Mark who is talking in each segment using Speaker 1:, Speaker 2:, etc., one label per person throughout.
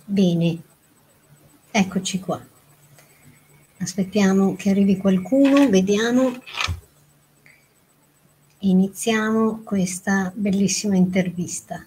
Speaker 1: Bene, eccoci qua. Aspettiamo che arrivi qualcuno, vediamo. Iniziamo questa bellissima intervista.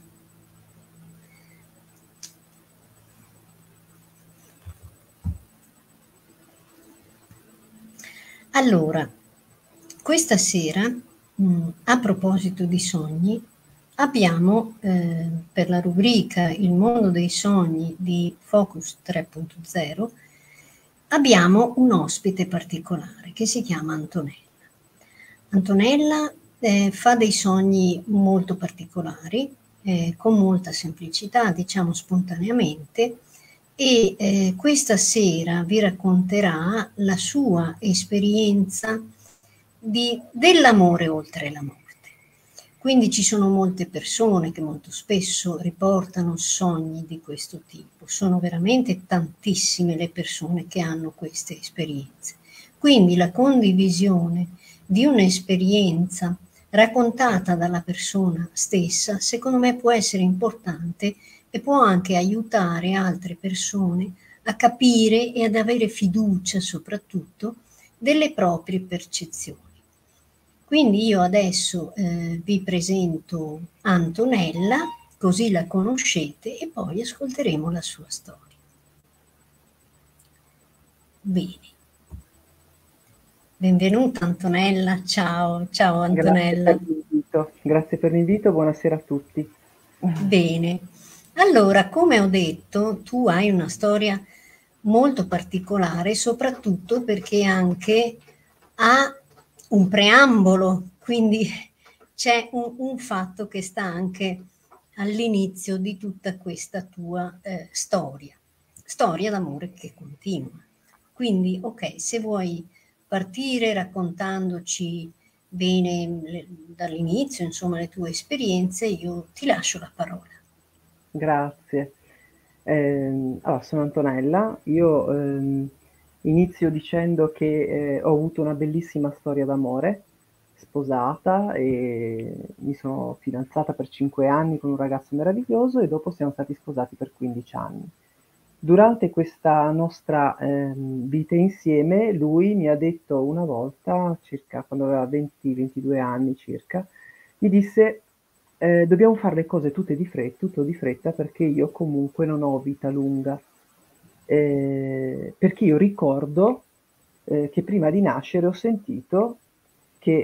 Speaker 1: Allora, questa sera, a proposito di sogni, abbiamo per la rubrica Il mondo dei sogni di Focus 3.0, abbiamo un ospite particolare che si chiama Antonella. Antonella fa dei sogni molto particolari, con molta semplicità, diciamo spontaneamente, e questa sera vi racconterà la sua esperienza dell'amore oltre la morte. Quindi ci sono molte persone che molto spesso riportano sogni di questo tipo, sono veramente tantissime le persone che hanno queste esperienze. Quindi la condivisione di un'esperienza raccontata dalla persona stessa, secondo me può essere importante e può anche aiutare altre persone a capire e ad avere fiducia soprattutto delle proprie percezioni. Quindi io adesso vi presento Antonella, così la conoscete e poi ascolteremo la sua storia. Bene. Benvenuta Antonella, ciao Antonella.
Speaker 2: Grazie per l'invito, buonasera a tutti.
Speaker 1: Bene, allora come ho detto tu hai una storia molto particolare, soprattutto perché anche ha un preambolo, quindi c'è un fatto che sta anche all'inizio di tutta questa tua storia d'amore che continua. Quindi, ok, se vuoi partire raccontandoci bene dall'inizio, insomma, le tue esperienze, io ti lascio la parola.
Speaker 2: Grazie. Allora, sono Antonella, io inizio dicendo che ho avuto una bellissima storia d'amore, sposata e mi sono fidanzata per 5 anni con un ragazzo meraviglioso e dopo siamo stati sposati per 15 anni. Durante questa nostra vita insieme, lui mi ha detto una volta, circa quando aveva 20-22 anni circa, mi disse dobbiamo fare le cose tutto di fretta perché io comunque non ho vita lunga. Perché io ricordo che prima di nascere ho sentito che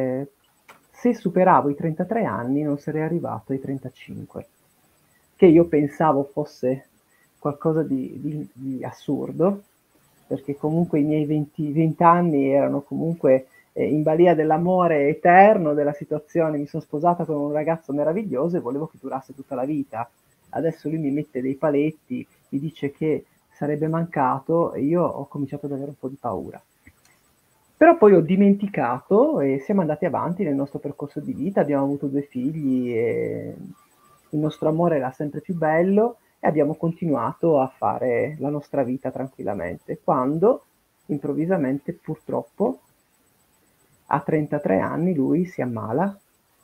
Speaker 2: se superavo i 33 anni non sarei arrivato ai 35, che io pensavo fosse qualcosa di assurdo, perché comunque i miei 20 anni erano comunque in balia dell'amore eterno, della situazione, mi sono sposata con un ragazzo meraviglioso e volevo che durasse tutta la vita. Adesso lui mi mette dei paletti, mi dice che sarebbe mancato e io ho cominciato ad avere un po' di paura. Però poi ho dimenticato e siamo andati avanti nel nostro percorso di vita, abbiamo avuto 2 figli e il nostro amore era sempre più bello e abbiamo continuato a fare la nostra vita tranquillamente, quando improvvisamente, purtroppo, a 33 anni lui si ammala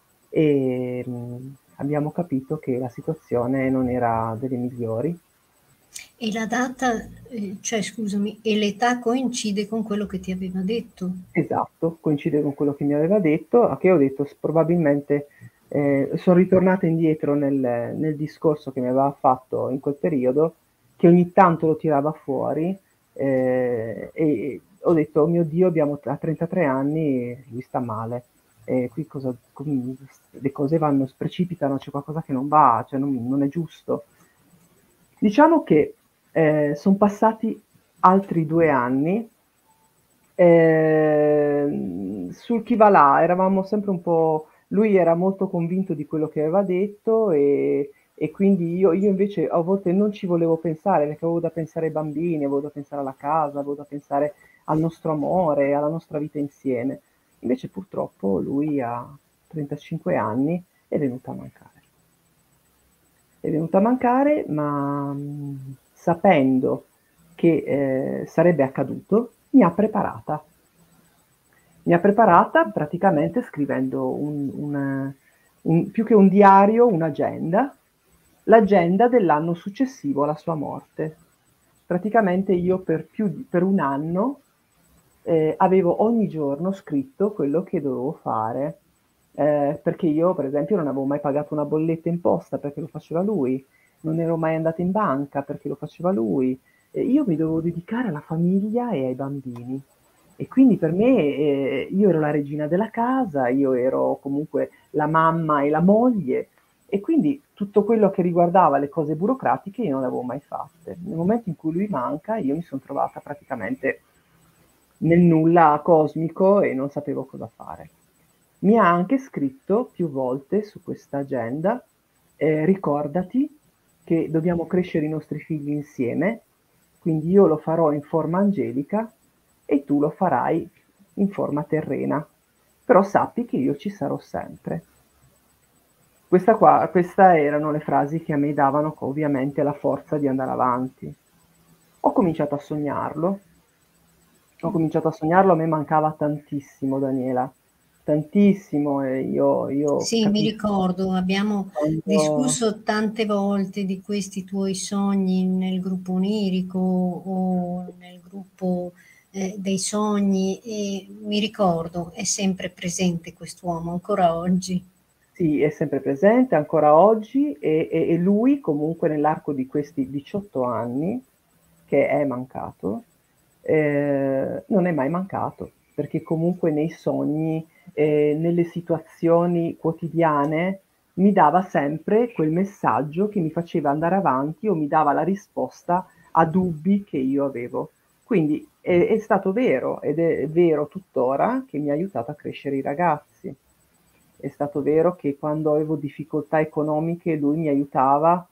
Speaker 2: e abbiamo capito che la situazione non era delle migliori.
Speaker 1: E la data, cioè scusami, e l'età coincide con quello che ti aveva detto?
Speaker 2: Esatto, coincide con quello che mi aveva detto, a che ho detto probabilmente sono ritornata indietro nel discorso che mi aveva fatto in quel periodo, che ogni tanto lo tirava fuori e ho detto, oh mio Dio, abbiamo a 33 anni, lui sta male, qui le cose vanno, precipitano, c'è qualcosa che non va, cioè non è giusto. Diciamo che sono passati altri 2 anni. Sul chi va là eravamo sempre un po'. Lui era molto convinto di quello che aveva detto e quindi io invece a volte non ci volevo pensare perché avevo da pensare ai bambini, avevo da pensare alla casa, avevo da pensare al nostro amore, alla nostra vita insieme. Invece purtroppo lui a 35 anni è venuto a mancare. È venuto a mancare, ma sapendo che sarebbe accaduto, mi ha preparata praticamente scrivendo più che un diario, un'agenda, l'agenda dell'anno successivo alla sua morte. Praticamente io per un anno avevo ogni giorno scritto quello che dovevo fare, perché io per esempio non avevo mai pagato una bolletta in posta perché lo faceva lui, non ero mai andata in banca perché lo faceva lui, io mi dovevo dedicare alla famiglia e ai bambini. E quindi per me io ero la regina della casa, io ero comunque la mamma e la moglie, e quindi tutto quello che riguardava le cose burocratiche io non le avevo mai fatte. Nel momento in cui lui manca, io mi sono trovata praticamente nel nulla cosmico e non sapevo cosa fare. Mi ha anche scritto più volte su questa agenda, ricordati che dobbiamo crescere i nostri figli insieme, quindi io lo farò in forma angelica e tu lo farai in forma terrena, però sappi che io ci sarò sempre. Queste erano le frasi che a me davano ovviamente la forza di andare avanti. Ho cominciato a sognarlo, a me mancava tantissimo Daniela, tantissimo, e io
Speaker 1: Sì, mi
Speaker 2: capisco
Speaker 1: ricordo, abbiamo
Speaker 2: quando...
Speaker 1: discusso tante volte di questi tuoi sogni nel gruppo onirico o nel gruppo dei sogni e mi ricordo, è sempre presente quest'uomo ancora oggi.
Speaker 2: Sì, è sempre presente ancora oggi e lui comunque nell'arco di questi 18 anni che è mancato, non è mai mancato, perché comunque nei sogni, nelle situazioni quotidiane, mi dava sempre quel messaggio che mi faceva andare avanti o mi dava la risposta a dubbi che io avevo. Quindi è stato vero ed è vero tuttora che mi ha aiutato a crescere i ragazzi. È stato vero che quando avevo difficoltà economiche lui mi aiutava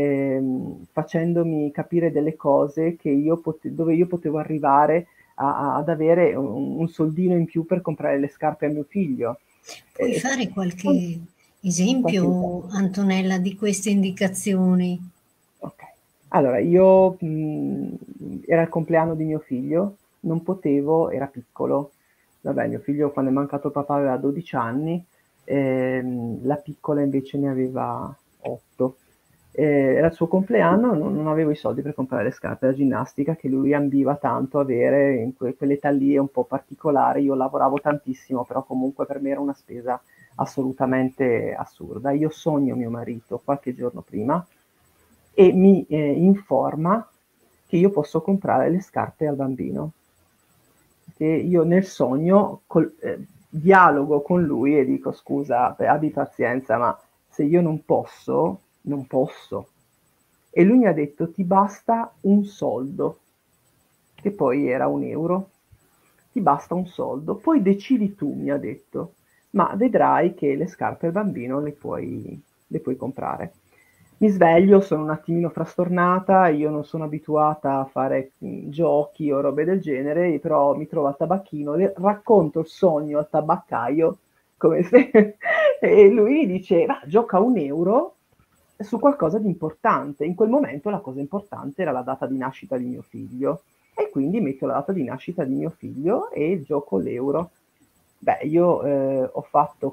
Speaker 2: facendomi capire delle cose che dove io potevo arrivare ad avere un soldino in più per comprare le scarpe a mio figlio.
Speaker 1: Puoi
Speaker 2: Eh,
Speaker 1: fare qualche
Speaker 2: qualche
Speaker 1: esempio,
Speaker 2: esempio.
Speaker 1: Antonella, di queste indicazioni?
Speaker 2: Ok. Allora, io era il compleanno di mio figlio, non potevo, era piccolo. Vabbè, mio figlio quando è mancato il papà aveva 12 anni, la piccola invece ne aveva 8. Era il suo compleanno, non avevo i soldi per comprare le scarpe da ginnastica che lui ambiva tanto avere, in quell'età lì è un po' particolare, io lavoravo tantissimo, però comunque per me era una spesa assolutamente assurda. Io sogno mio marito qualche giorno prima e mi informa che io posso comprare le scarpe al bambino. Che io nel sogno dialogo con lui e dico scusa, abbi pazienza, ma se io non posso, non posso. E lui mi ha detto ti basta un soldo, che poi era 1 euro, ti basta un soldo, poi decidi tu, mi ha detto, ma vedrai che le scarpe al bambino le puoi comprare. Mi sveglio, sono un attimino frastornata, io non sono abituata a fare giochi o robe del genere, però mi trovo al tabacchino, racconto il sogno al tabaccaio, come se... e lui mi dice, va, gioca 1 euro su qualcosa di importante. In quel momento la cosa importante era la data di nascita di mio figlio, e quindi metto la data di nascita di mio figlio e gioco l'euro. Beh, io ho fatto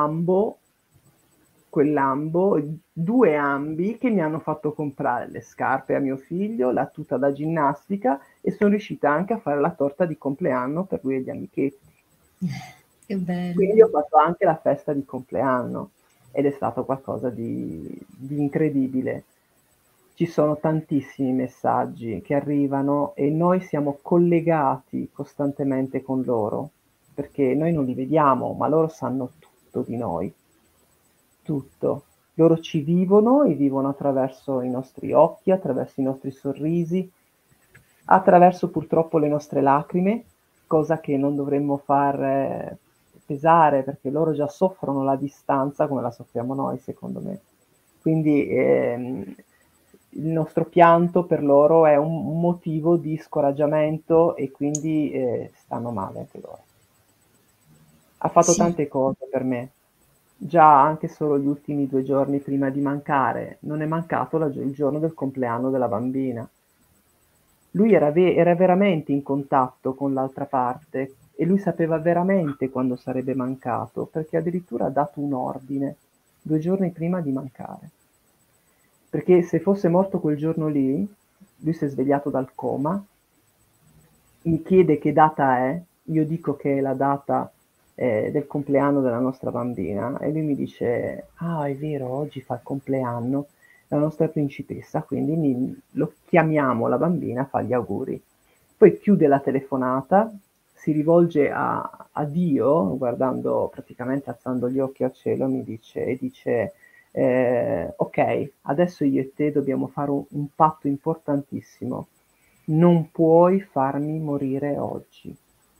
Speaker 2: quel lambo, 2 ambi che mi hanno fatto comprare le scarpe a mio figlio, la tuta da ginnastica e sono riuscita anche a fare la torta di compleanno per lui e gli amichetti.
Speaker 1: Che bello.
Speaker 2: Quindi ho fatto anche la festa di compleanno ed è stato qualcosa di incredibile. Ci sono tantissimi messaggi che arrivano e noi siamo collegati costantemente con loro, perché noi non li vediamo, ma loro sanno tutto di noi, tutto. Loro ci vivono e vivono attraverso i nostri occhi, attraverso i nostri sorrisi, attraverso purtroppo le nostre lacrime, cosa che non dovremmo far pesare perché loro già soffrono la distanza come la soffriamo noi, secondo me. Quindi il nostro pianto per loro è un motivo di scoraggiamento e quindi stanno male anche loro. Ha fatto
Speaker 1: Sì,
Speaker 2: tante cose per me. Già anche solo gli ultimi 2 giorni prima di mancare, non è mancato il giorno del compleanno della bambina. Lui era veramente in contatto con l'altra parte e lui sapeva veramente quando sarebbe mancato, perché addirittura ha dato un ordine 2 giorni prima di mancare. perché se fosse morto quel giorno lì, lui si è svegliato dal coma, mi chiede che data è, io dico che è la data del compleanno della nostra bambina e lui mi dice, ah è vero, oggi fa il compleanno la nostra principessa, quindi lo chiamiamo la bambina, fa gli auguri. Poi chiude la telefonata, si rivolge a Dio, guardando praticamente, alzando gli occhi al cielo, e dice, ok, adesso io e te dobbiamo fare un patto importantissimo. Non puoi farmi morire oggi.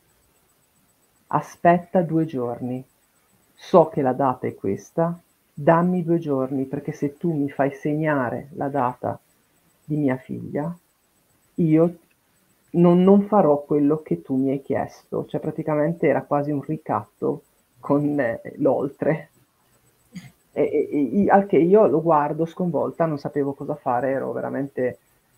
Speaker 2: Aspetta 2 giorni. So che la data è questa, dammi 2 giorni, perché se tu mi fai segnare la data di mia figlia, io non farò quello che tu mi hai chiesto. Cioè praticamente era quasi un ricatto con l'oltre. Al che io lo guardo sconvolta, non sapevo cosa fare, ero veramente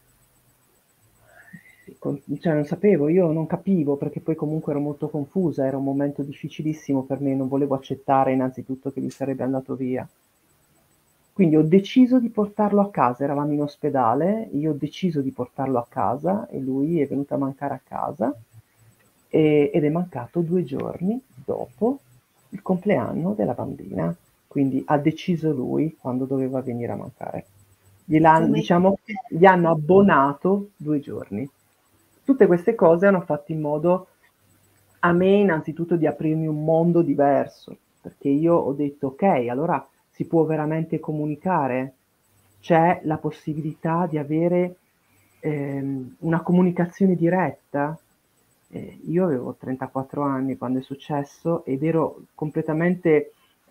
Speaker 2: cioè non sapevo, io non capivo perché poi comunque ero molto confusa, era un momento difficilissimo per me, non volevo accettare innanzitutto che lui sarebbe andato via. Quindi ho deciso di portarlo a casa, eravamo in ospedale, io ho deciso di portarlo a casa e lui è venuto a mancare a casa ed è mancato 2 giorni dopo il compleanno della bambina, quindi ha deciso lui quando doveva venire a mancare.
Speaker 1: Come,
Speaker 2: Diciamo, gli hanno abbonato 2 giorni. Tutte queste cose hanno fatto in modo a me innanzitutto di aprirmi un mondo diverso, perché io ho detto ok, allora si può veramente comunicare, c'è la possibilità di avere una comunicazione diretta. Io avevo 34 anni quando è successo ed ero completamente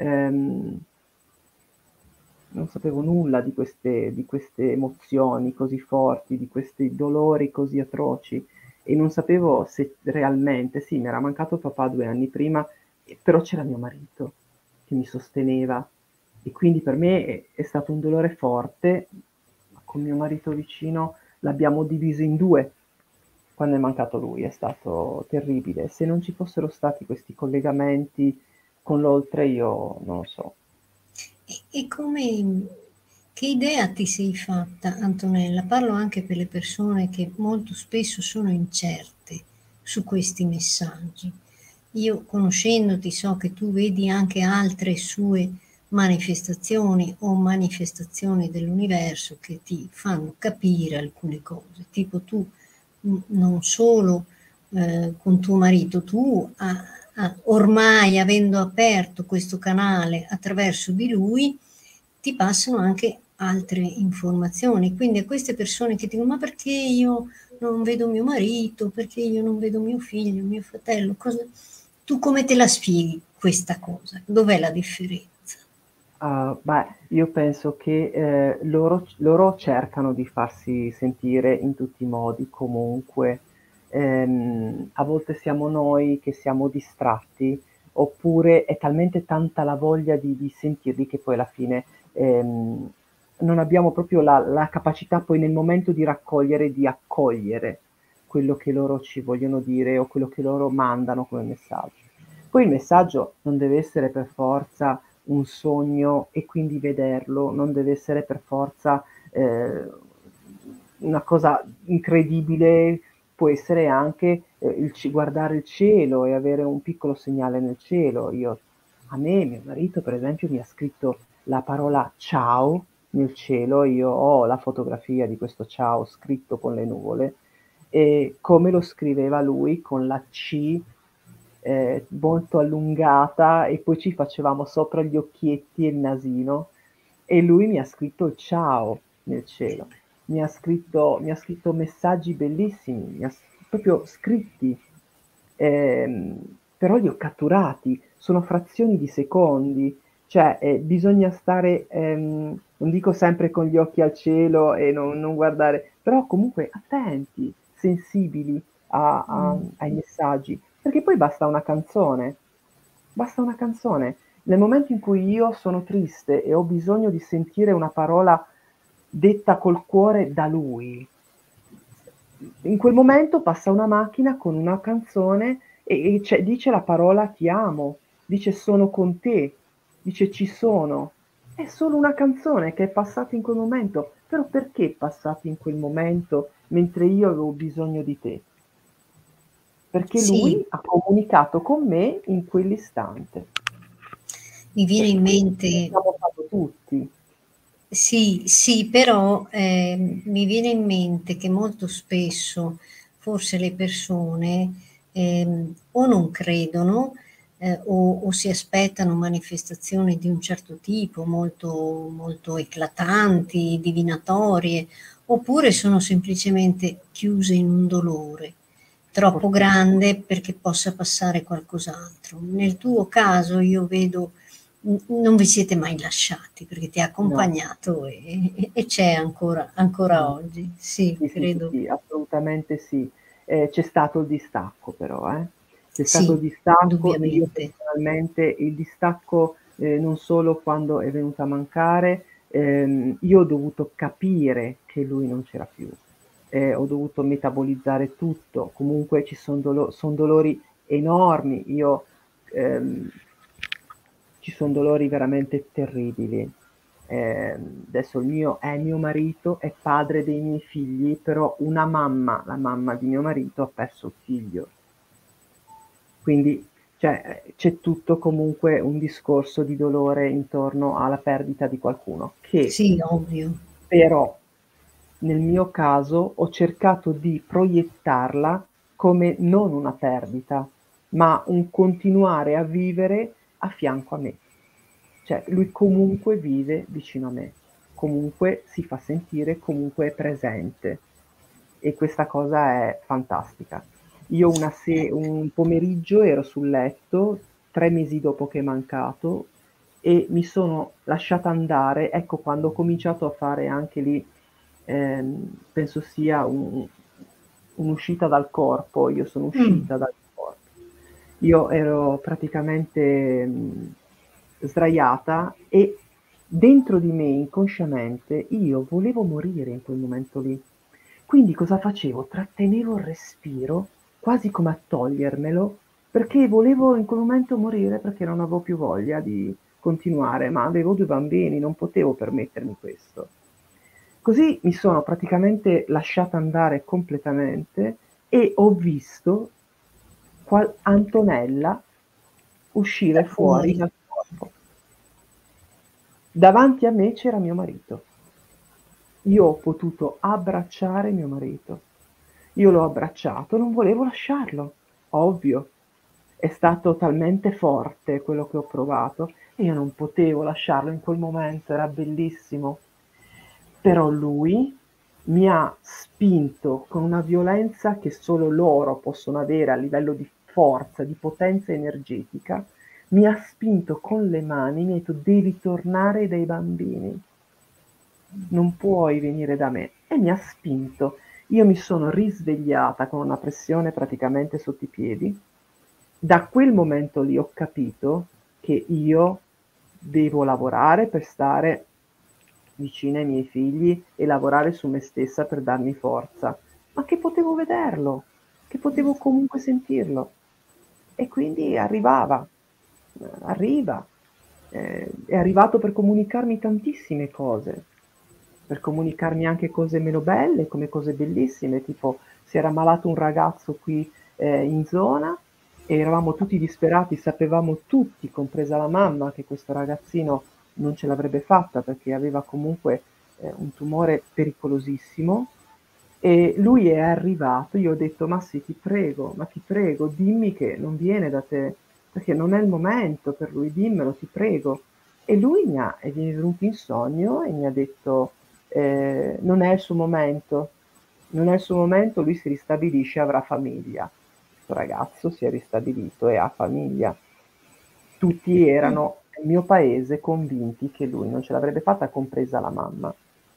Speaker 2: non sapevo nulla di queste emozioni così forti, di questi dolori così atroci e non sapevo se realmente, sì, mi era mancato papà 2 anni prima, però c'era mio marito che mi sosteneva e quindi per me è stato un dolore forte, ma con mio marito vicino l'abbiamo diviso in 2 quando è mancato lui, è stato terribile. Se non ci fossero stati questi collegamenti con l'oltre io non lo so.
Speaker 1: e come, che idea ti sei fatta, Antonella? Parlo anche per le persone che molto spesso sono incerte su questi messaggi. Io conoscendoti so che tu vedi anche altre sue manifestazioni o manifestazioni dell'universo che ti fanno capire alcune cose, tipo tu non solo con tuo marito, tu ormai avendo aperto questo canale attraverso di lui, ti passano anche altre informazioni. Quindi a queste persone che dicono ma perché io non vedo mio marito, perché io non vedo mio figlio, mio fratello, tu come te la spieghi questa cosa? Dov'è la differenza?
Speaker 2: Beh, io penso che loro cercano di farsi sentire in tutti i modi, comunque. A volte siamo noi che siamo distratti, oppure è talmente tanta la voglia di sentirli che poi alla fine non abbiamo proprio la capacità poi nel momento di raccogliere, di accogliere quello che loro ci vogliono dire o quello che loro mandano come messaggio. Poi il messaggio non deve essere per forza un sogno e quindi vederlo, non deve essere per forza una cosa incredibile, può essere anche guardare il cielo e avere un piccolo segnale nel cielo. A me, mio marito per esempio mi ha scritto la parola ciao nel cielo, io ho la fotografia di questo ciao scritto con le nuvole e come lo scriveva lui con la C molto allungata e poi ci facevamo sopra gli occhietti e il nasino e lui mi ha scritto ciao nel cielo, mi ha scritto messaggi bellissimi, proprio scritti, però li ho catturati, sono frazioni di secondi, cioè bisogna stare, non dico sempre con gli occhi al cielo e non guardare, però comunque attenti, sensibili ai messaggi, perché poi basta una canzone. Nel momento in cui io sono triste e ho bisogno di sentire una parola detta col cuore da lui, in quel momento passa una macchina con una canzone dice la parola ti amo, dice sono con te, dice ci sono. È solo una canzone che è passata in quel momento, però perché è passata in quel momento mentre io avevo bisogno di te? Perché
Speaker 1: Sì,
Speaker 2: lui ha comunicato con me in quell'istante.
Speaker 1: mi viene in
Speaker 2: Perché
Speaker 1: mente.
Speaker 2: l'abbiamo fatto tutti.
Speaker 1: Sì, sì, però mi viene in mente che molto spesso forse le persone o non credono o si aspettano manifestazioni di un certo tipo, molto, molto eclatanti, divinatorie, oppure sono semplicemente chiuse in un dolore troppo
Speaker 2: Fortissimo.
Speaker 1: grande perché possa passare qualcos'altro. Nel tuo caso io vedo non vi siete mai lasciati perché ti ha
Speaker 2: No,
Speaker 1: accompagnato e c'è ancora
Speaker 2: no.
Speaker 1: oggi. Sì,
Speaker 2: Sì, sì, sì,
Speaker 1: credo.
Speaker 2: sì, assolutamente sì. C'è stato il distacco però, eh. C'è stato il
Speaker 1: Sì,
Speaker 2: distacco, io
Speaker 1: indubbiamente.
Speaker 2: personalmente il distacco, non solo quando è venuto a mancare, io ho dovuto capire che lui non c'era più. Ho dovuto metabolizzare tutto. Comunque ci son dolori enormi. Ehm Ci son dolori veramente terribili. Adesso il mio è mio marito, è padre dei miei figli, però una mamma, la mamma di mio marito, ha perso il figlio. Quindi, cioè, c'è tutto comunque un discorso di dolore intorno alla perdita di qualcuno, che
Speaker 1: Sì, ovvio.
Speaker 2: però nel mio caso ho cercato di proiettarla come non una perdita, ma un continuare a vivere a fianco a me. Cioè, lui comunque vive vicino a me, comunque si fa sentire, comunque è presente e questa cosa è fantastica. Io un pomeriggio ero sul letto, 3 mesi dopo che è mancato, e mi sono lasciata andare, ecco, quando ho cominciato a fare anche lì, penso sia un'uscita dal corpo, io sono
Speaker 1: Mm,
Speaker 2: uscita dal corpo. Io ero praticamente sdraiata e dentro di me, inconsciamente, io volevo morire in quel momento lì. Quindi cosa facevo? Trattenevo il respiro, quasi come a togliermelo, perché volevo in quel momento morire, perché non avevo più voglia di continuare, ma avevo 2 bambini, non potevo permettermi questo. Così mi sono praticamente lasciata andare completamente e ho visto Antonella uscire
Speaker 1: da
Speaker 2: fuori
Speaker 1: fuori.
Speaker 2: dal corpo. Davanti a me c'era mio marito. Io ho potuto abbracciare mio marito. Io l'ho abbracciato, non volevo lasciarlo, ovvio. È stato talmente forte quello che ho provato e io non potevo lasciarlo in quel momento, era bellissimo. Però lui mi ha spinto con una violenza che solo loro possono avere a livello di forza, di potenza energetica, mi ha spinto con le mani, mi ha detto devi tornare dai bambini, non puoi venire da me. E mi ha spinto. Io mi sono risvegliata con una pressione praticamente sotto i piedi. Da quel momento lì ho capito che io devo lavorare per stare vicina ai miei figli e lavorare su me stessa per darmi forza, ma che potevo vederlo, che potevo comunque sentirlo. E quindi arriva, è arrivato per comunicarmi tantissime cose, per comunicarmi anche cose meno belle, come cose bellissime, tipo si era ammalato un ragazzo qui in zona e eravamo tutti disperati, sapevamo tutti, compresa la mamma, che questo ragazzino non ce l'avrebbe fatta perché aveva comunque un tumore pericolosissimo e lui è arrivato, io ho detto ma ti prego, dimmi che non viene da te, perché non è il momento per lui, dimmelo, ti prego. E lui è venuto in sogno e mi ha detto non è il suo momento, non è il suo momento, lui si ristabilisce, avrà famiglia. Questo ragazzo si è ristabilito e ha famiglia. Tutti erano nel mio paese convinti che lui non ce l'avrebbe fatta, compresa la mamma.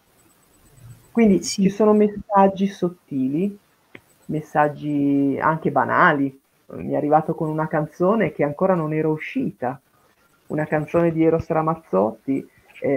Speaker 2: Quindi ci
Speaker 1: Sì.
Speaker 2: sono messaggi sottili, messaggi anche banali. Mi è arrivato con una canzone che ancora non era uscita, una canzone di Eros Ramazzotti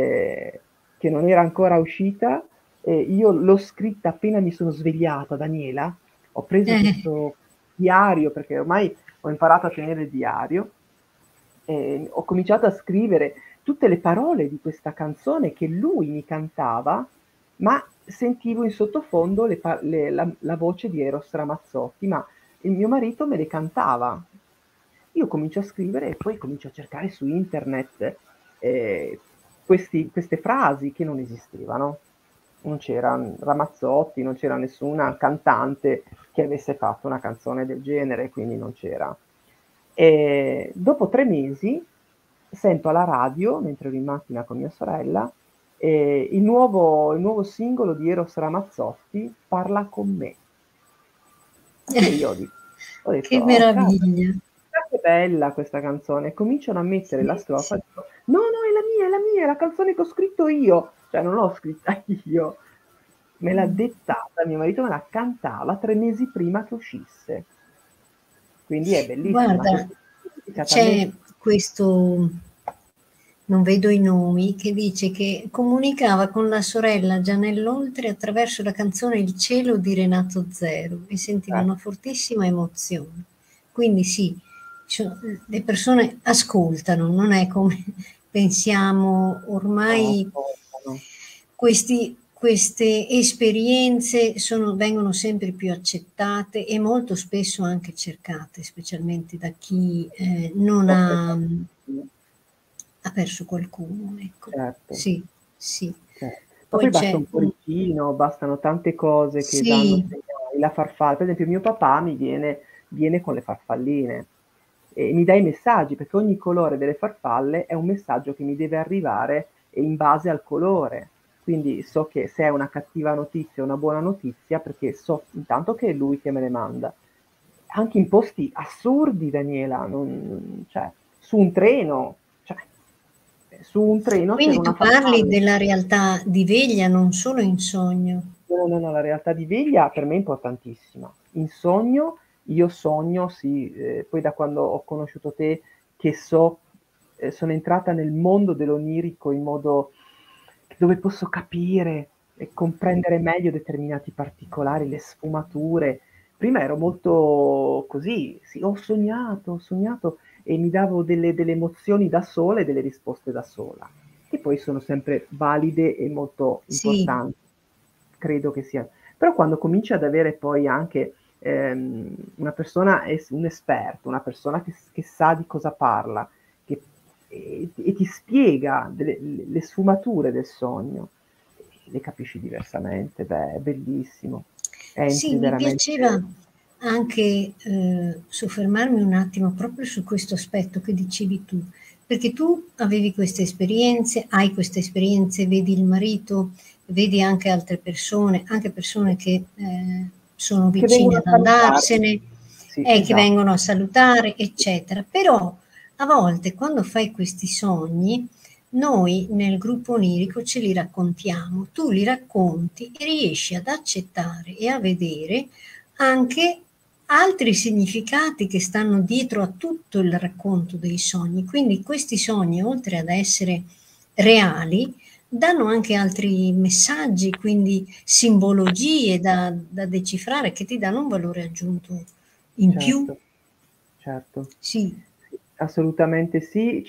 Speaker 2: che non era ancora uscita. Io l'ho scritta appena mi sono svegliata, Daniela. Ho preso
Speaker 1: Eh,
Speaker 2: questo diario perché ormai ho imparato a tenere il diario. Ho cominciato a scrivere tutte le parole di questa canzone che lui mi cantava, ma sentivo in sottofondo la voce di Eros Ramazzotti, ma il mio marito me le cantava. Io comincio a scrivere e poi comincio a cercare su internet queste frasi che non esistevano. Non c'era Ramazzotti, non c'era nessuna cantante che avesse fatto una canzone del genere, quindi non c'era. E dopo 3 mesi sento alla radio, mentre ero in macchina con mia sorella, il nuovo singolo di Eros Ramazzotti, Parla con me. E io ho detto,
Speaker 1: Che
Speaker 2: oh cavolo,
Speaker 1: meraviglia!
Speaker 2: che bella questa canzone. Cominciano a mettere la
Speaker 1: Sì,
Speaker 2: strofa,
Speaker 1: sì.
Speaker 2: dico, no, no, è la mia, è la canzone che ho scritto io. Cioè, non l'ho scritta io. Me l'ha dettata, mio marito me la cantava 3 mesi prima che uscisse. Quindi è bellissima.
Speaker 1: Guarda,
Speaker 2: Questa è dedicata a me.
Speaker 1: c'è questo, non vedo i nomi, che dice che comunicava con la sorella già nell'oltre attraverso la canzone Il cielo di Renato Zero e sentiva
Speaker 2: Eh,
Speaker 1: una fortissima emozione. Quindi sì, le persone ascoltano, non è come pensiamo
Speaker 2: no,
Speaker 1: ormai.
Speaker 2: ascoltano.
Speaker 1: Queste esperienze vengono sempre più accettate e molto spesso anche cercate, specialmente da chi non ha,
Speaker 2: Completamente.
Speaker 1: ha perso qualcuno, ecco.
Speaker 2: Certo.
Speaker 1: Sì, sì.
Speaker 2: Certo. Ma
Speaker 1: Poi
Speaker 2: poi basta
Speaker 1: c'è
Speaker 2: un cuoricino, bastano tante cose che danno
Speaker 1: sì,
Speaker 2: segnali. La farfalla, per esempio mio papà viene con le farfalline e mi dà i messaggi, perché ogni colore delle farfalle è un messaggio che mi deve arrivare in base al colore. Quindi so che se è una cattiva notizia o una buona notizia, perché so intanto che è lui che me le manda. Anche in posti assurdi, Daniela, cioè, su un treno, cioè, su un treno c'era
Speaker 1: quindi
Speaker 2: una
Speaker 1: tu parli
Speaker 2: farfalla.
Speaker 1: della realtà di veglia, non solo in sogno.
Speaker 2: No, no, no, la realtà di veglia per me è importantissima. In sogno, io sogno, sì, poi da quando ho conosciuto te, che sono entrata nel mondo dell'onirico in modo dove posso capire e comprendere meglio determinati particolari, le sfumature. Prima ero molto così, sì, ho sognato e mi davo delle emozioni da sola e delle risposte da sola, che poi sono sempre valide e molto
Speaker 1: Sì,
Speaker 2: importanti. Credo che sia. Però quando cominci ad avere poi anche una persona, un esperto, una persona che sa di cosa parla, e ti spiega le sfumature del sogno, le capisci diversamente, beh, è bellissimo.
Speaker 1: sì,
Speaker 2: Entri
Speaker 1: mi piaceva
Speaker 2: veramente.
Speaker 1: anche soffermarmi un attimo proprio su questo aspetto che dicevi tu, perché tu avevi queste esperienze, hai queste esperienze, vedi il marito, vedi anche persone che sono
Speaker 2: Che vengono
Speaker 1: vicine
Speaker 2: a
Speaker 1: ad
Speaker 2: salutarmi.
Speaker 1: andarsene
Speaker 2: Sì,
Speaker 1: e che
Speaker 2: esatto.
Speaker 1: vengono a salutare, eccetera. Però a volte quando fai questi sogni, noi nel gruppo onirico ce li raccontiamo, tu li racconti e riesci ad accettare e a vedere anche altri significati che stanno dietro a tutto il racconto dei sogni. Quindi questi sogni, oltre ad essere reali, danno anche altri messaggi, quindi simbologie da decifrare che ti danno un valore aggiunto in più.
Speaker 2: Certo, certo.
Speaker 1: Sì,
Speaker 2: Sì, assolutamente sì,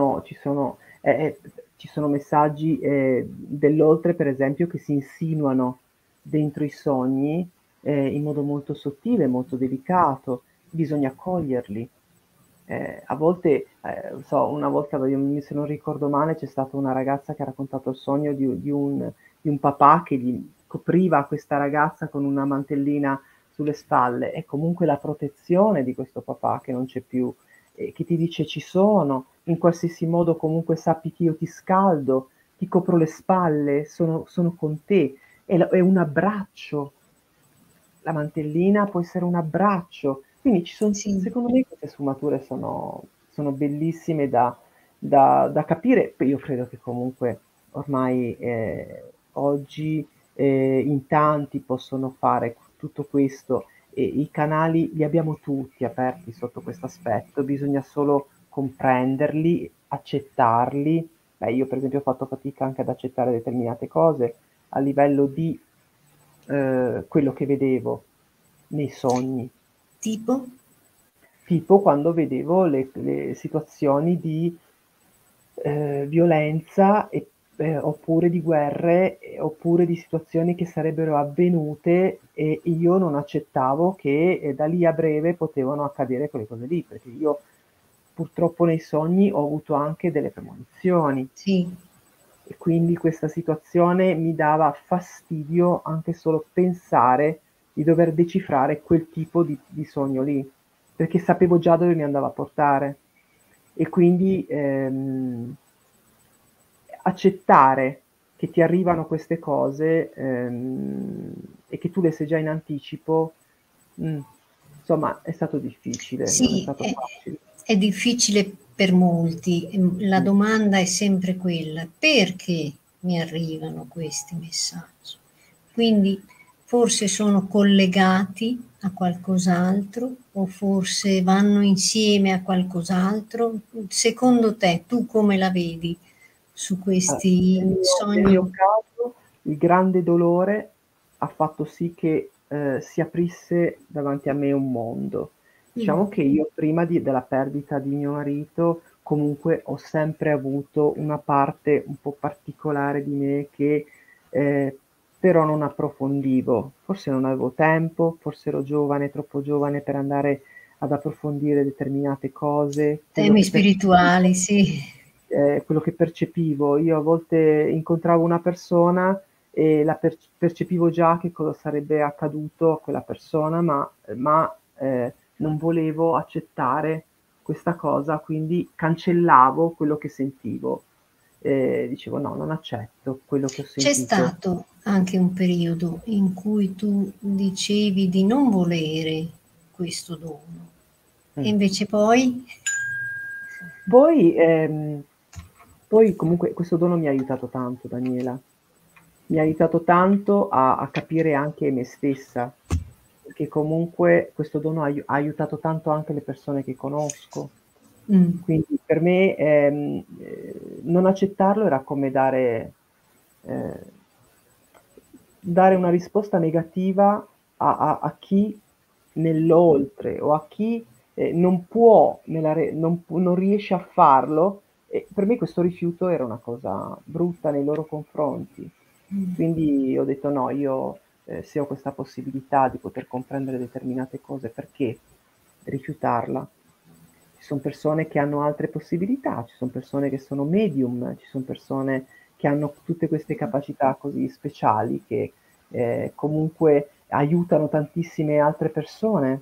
Speaker 2: ci sono messaggi dell'oltre, per esempio, che si insinuano dentro i sogni in modo molto sottile, molto delicato, bisogna coglierli. A volte, una volta, se non ricordo male, c'è stata una ragazza che ha raccontato il sogno di un papà che gli copriva questa ragazza con una mantellina sulle spalle. È comunque la protezione di questo papà che non c'è più, che ti dice ci sono, in qualsiasi modo comunque sappi che io ti scaldo, ti copro le spalle, sono con te. È un abbraccio, la mantellina può essere un abbraccio. Quindi
Speaker 1: sì.
Speaker 2: secondo me queste sfumature sono bellissime da capire. Poi io credo che comunque ormai oggi in tanti possono fare tutto questo e i canali li abbiamo tutti aperti sotto questo aspetto, bisogna solo comprenderli, accettarli. Beh, io per esempio ho fatto fatica anche ad accettare determinate cose a livello di quello che vedevo nei sogni,
Speaker 1: Tipo?
Speaker 2: tipo quando vedevo le situazioni di violenza, oppure di guerre, oppure di situazioni che sarebbero avvenute e io non accettavo che da lì a breve potevano accadere quelle cose lì, perché io purtroppo nei sogni ho avuto anche delle premonizioni.
Speaker 1: Sì.
Speaker 2: E quindi questa situazione mi dava fastidio anche solo pensare di dover decifrare quel tipo di sogno lì, perché sapevo già dove mi andava a portare. E quindi accettare che ti arrivano queste cose e che tu le sai già in anticipo, insomma, è stato difficile, non è
Speaker 1: Sì,
Speaker 2: stato facile.
Speaker 1: è difficile per molti. La
Speaker 2: Mm.
Speaker 1: domanda è sempre quella: perché mi arrivano questi messaggi? Quindi forse sono collegati a qualcos'altro o forse vanno insieme a qualcos'altro. Secondo te, tu come la vedi su questi
Speaker 2: Nel mio
Speaker 1: sogni?
Speaker 2: caso, il grande dolore ha fatto sì che si aprisse davanti a me un mondo.
Speaker 1: Mm.
Speaker 2: Diciamo che io prima della perdita di mio marito, comunque ho sempre avuto una parte un po' particolare di me che però non approfondivo. Forse non avevo tempo, forse ero giovane, troppo giovane per andare ad approfondire determinate cose,
Speaker 1: Temi spirituali, sì.
Speaker 2: quello che percepivo. Io a volte incontravo una persona e percepivo già che cosa sarebbe accaduto a quella persona, ma non volevo accettare questa cosa, quindi cancellavo quello che sentivo. Dicevo no, non accetto quello che ho
Speaker 1: C'è
Speaker 2: sentito.
Speaker 1: stato anche un periodo in cui tu dicevi di non volere questo dono e
Speaker 2: Mm.
Speaker 1: invece poi
Speaker 2: Poi, poi comunque questo dono mi ha aiutato tanto, Daniela. Mi ha aiutato tanto a capire anche me stessa, perché comunque questo dono ha aiutato tanto anche le persone che conosco.
Speaker 1: mm,
Speaker 2: Quindi per me non accettarlo era come eh, dare una risposta negativa a chi nell'oltre o a chi non può, non riesce a farlo. E per me questo rifiuto era una cosa brutta nei loro confronti. Quindi ho detto no, io se ho questa possibilità di poter comprendere determinate cose, perché rifiutarla? Ci sono persone che hanno altre possibilità, ci sono persone che sono medium, ci sono persone che hanno tutte queste capacità così speciali che comunque aiutano tantissime altre persone.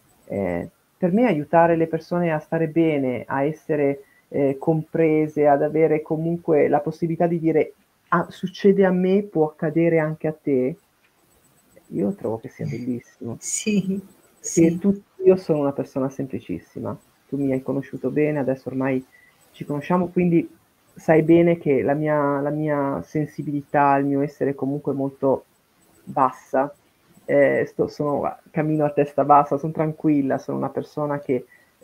Speaker 2: Per me aiutare le persone a stare bene, a essere comprese, ad avere comunque la possibilità di dire "Ah, succede a me, può accadere anche a te", io trovo che sia bellissimo.
Speaker 1: sì,
Speaker 2: Perché
Speaker 1: sì,
Speaker 2: io sono una persona semplicissima. Tu mi hai conosciuto bene, adesso ormai ci conosciamo, quindi sai bene che la mia sensibilità, il mio essere comunque molto bassa, cammino a testa bassa, sono tranquilla, sono una persona che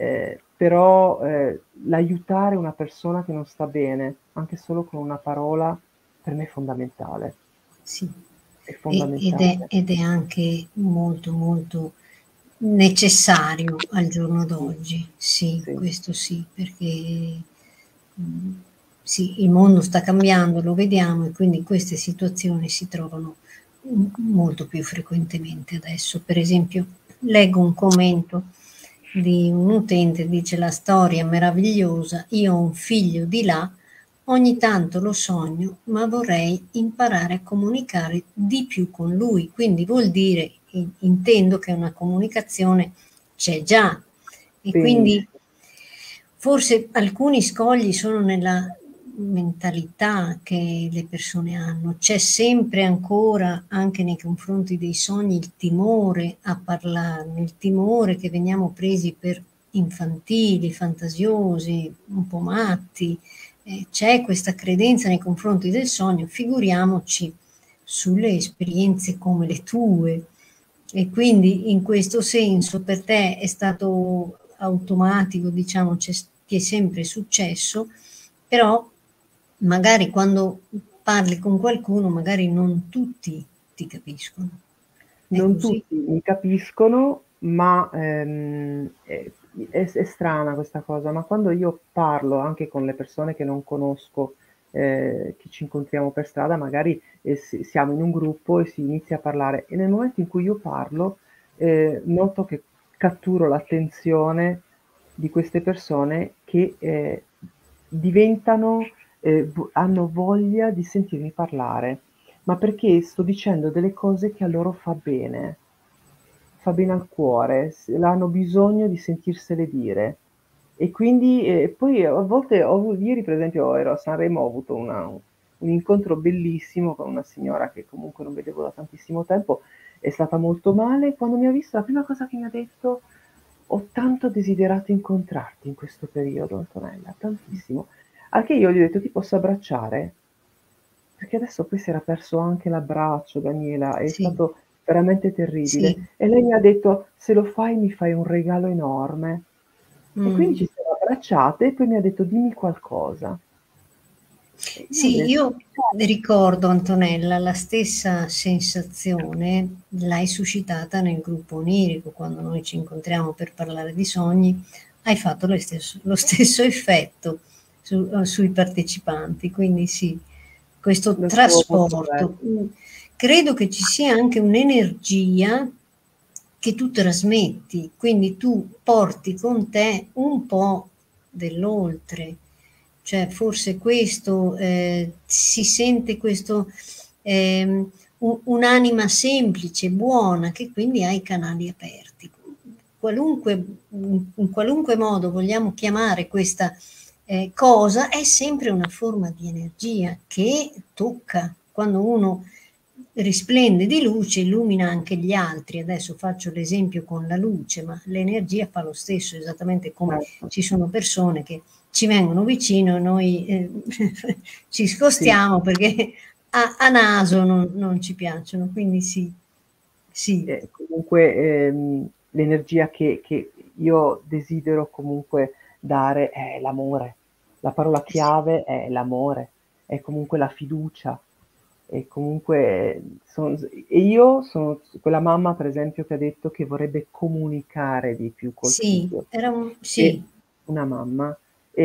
Speaker 2: però l'aiutare una persona che non sta bene, anche solo con una parola, per me è fondamentale.
Speaker 1: sì.
Speaker 2: È
Speaker 1: Ed è,
Speaker 2: fondamentale.
Speaker 1: ed è anche molto, molto necessario al giorno
Speaker 2: Sì,
Speaker 1: d'oggi, sì,
Speaker 2: sì,
Speaker 1: questo sì, perché mm, sì, il mondo sta cambiando, lo vediamo e quindi queste situazioni si trovano molto più frequentemente adesso. Per esempio, leggo un commento di un utente, dice la storia meravigliosa, io ho un figlio di là, ogni tanto lo sogno, ma vorrei imparare a comunicare di più con lui, quindi vuol dire, intendo che una comunicazione c'è già e quindi
Speaker 2: benissimo.
Speaker 1: forse alcuni scogli sono nella mentalità che le persone hanno. C'è sempre ancora, anche nei confronti dei sogni, il timore a parlarne, il timore che veniamo presi per infantili, fantasiosi, un po' matti. C'è questa credenza nei confronti del sogno, figuriamoci sulle esperienze come le tue. E quindi in questo senso per te è stato automatico, diciamo, ti è sempre successo, però magari quando parli con qualcuno, magari non tutti ti capiscono. È
Speaker 2: Non
Speaker 1: così?
Speaker 2: tutti mi capiscono, ma è strana questa cosa, ma quando io parlo anche con le persone che non conosco, che ci incontriamo per strada, magari siamo in un gruppo e si inizia a parlare, e nel momento in cui io parlo, noto che catturo l'attenzione di queste persone che diventano, hanno voglia di sentirmi parlare, ma perché sto dicendo delle cose che a loro fa bene al cuore, hanno bisogno di sentirsele dire. E quindi poi a volte, ieri per esempio ero a Sanremo, ho avuto un incontro bellissimo con una signora che comunque non vedevo da tantissimo tempo, è stata molto male, quando mi ha visto la prima cosa che mi ha detto: ho tanto desiderato incontrarti in questo periodo, Antonella, tantissimo. Al che io gli ho detto: ti posso abbracciare? Perché adesso poi si era perso anche l'abbraccio, Daniela, è
Speaker 1: Sì,
Speaker 2: stato veramente terribile.
Speaker 1: sì.
Speaker 2: E lei mi ha detto: se lo fai mi fai un regalo enorme. E quindi
Speaker 1: Mm.
Speaker 2: ci siamo abbracciate e poi mi ha detto: dimmi qualcosa. E io ho
Speaker 1: Sì,
Speaker 2: detto:
Speaker 1: io ricordo, Antonella, la stessa sensazione l'hai suscitata nel gruppo onirico, quando noi ci incontriamo per parlare di sogni, hai fatto lo stesso effetto sui partecipanti, quindi sì, questo
Speaker 2: lo trovo molto
Speaker 1: trasporto.
Speaker 2: bello.
Speaker 1: Credo che ci sia anche un'energia che tu trasmetti, quindi tu porti con te un po' dell'oltre, cioè forse questo, si sente questo, un'anima semplice, buona, che quindi ha i canali aperti. Qualunque, in qualunque modo vogliamo chiamare questa cosa, è sempre una forma di energia che tocca. Quando uno risplende di luce, illumina anche gli altri. Adesso faccio l'esempio con la luce, ma l'energia fa lo stesso, esattamente come
Speaker 2: Certo.
Speaker 1: ci sono persone che ci vengono vicino e noi ci
Speaker 2: Sì,
Speaker 1: scostiamo perché a naso non ci piacciono. Quindi sì, sì,
Speaker 2: comunque l'energia che io desidero comunque dare è l'amore. La parola
Speaker 1: sì,
Speaker 2: chiave è l'amore, è comunque la fiducia. E comunque e io sono quella mamma, per esempio, che ha detto che vorrebbe comunicare di più col
Speaker 1: sì,
Speaker 2: figlio.
Speaker 1: era un,
Speaker 2: E
Speaker 1: sì,
Speaker 2: una mamma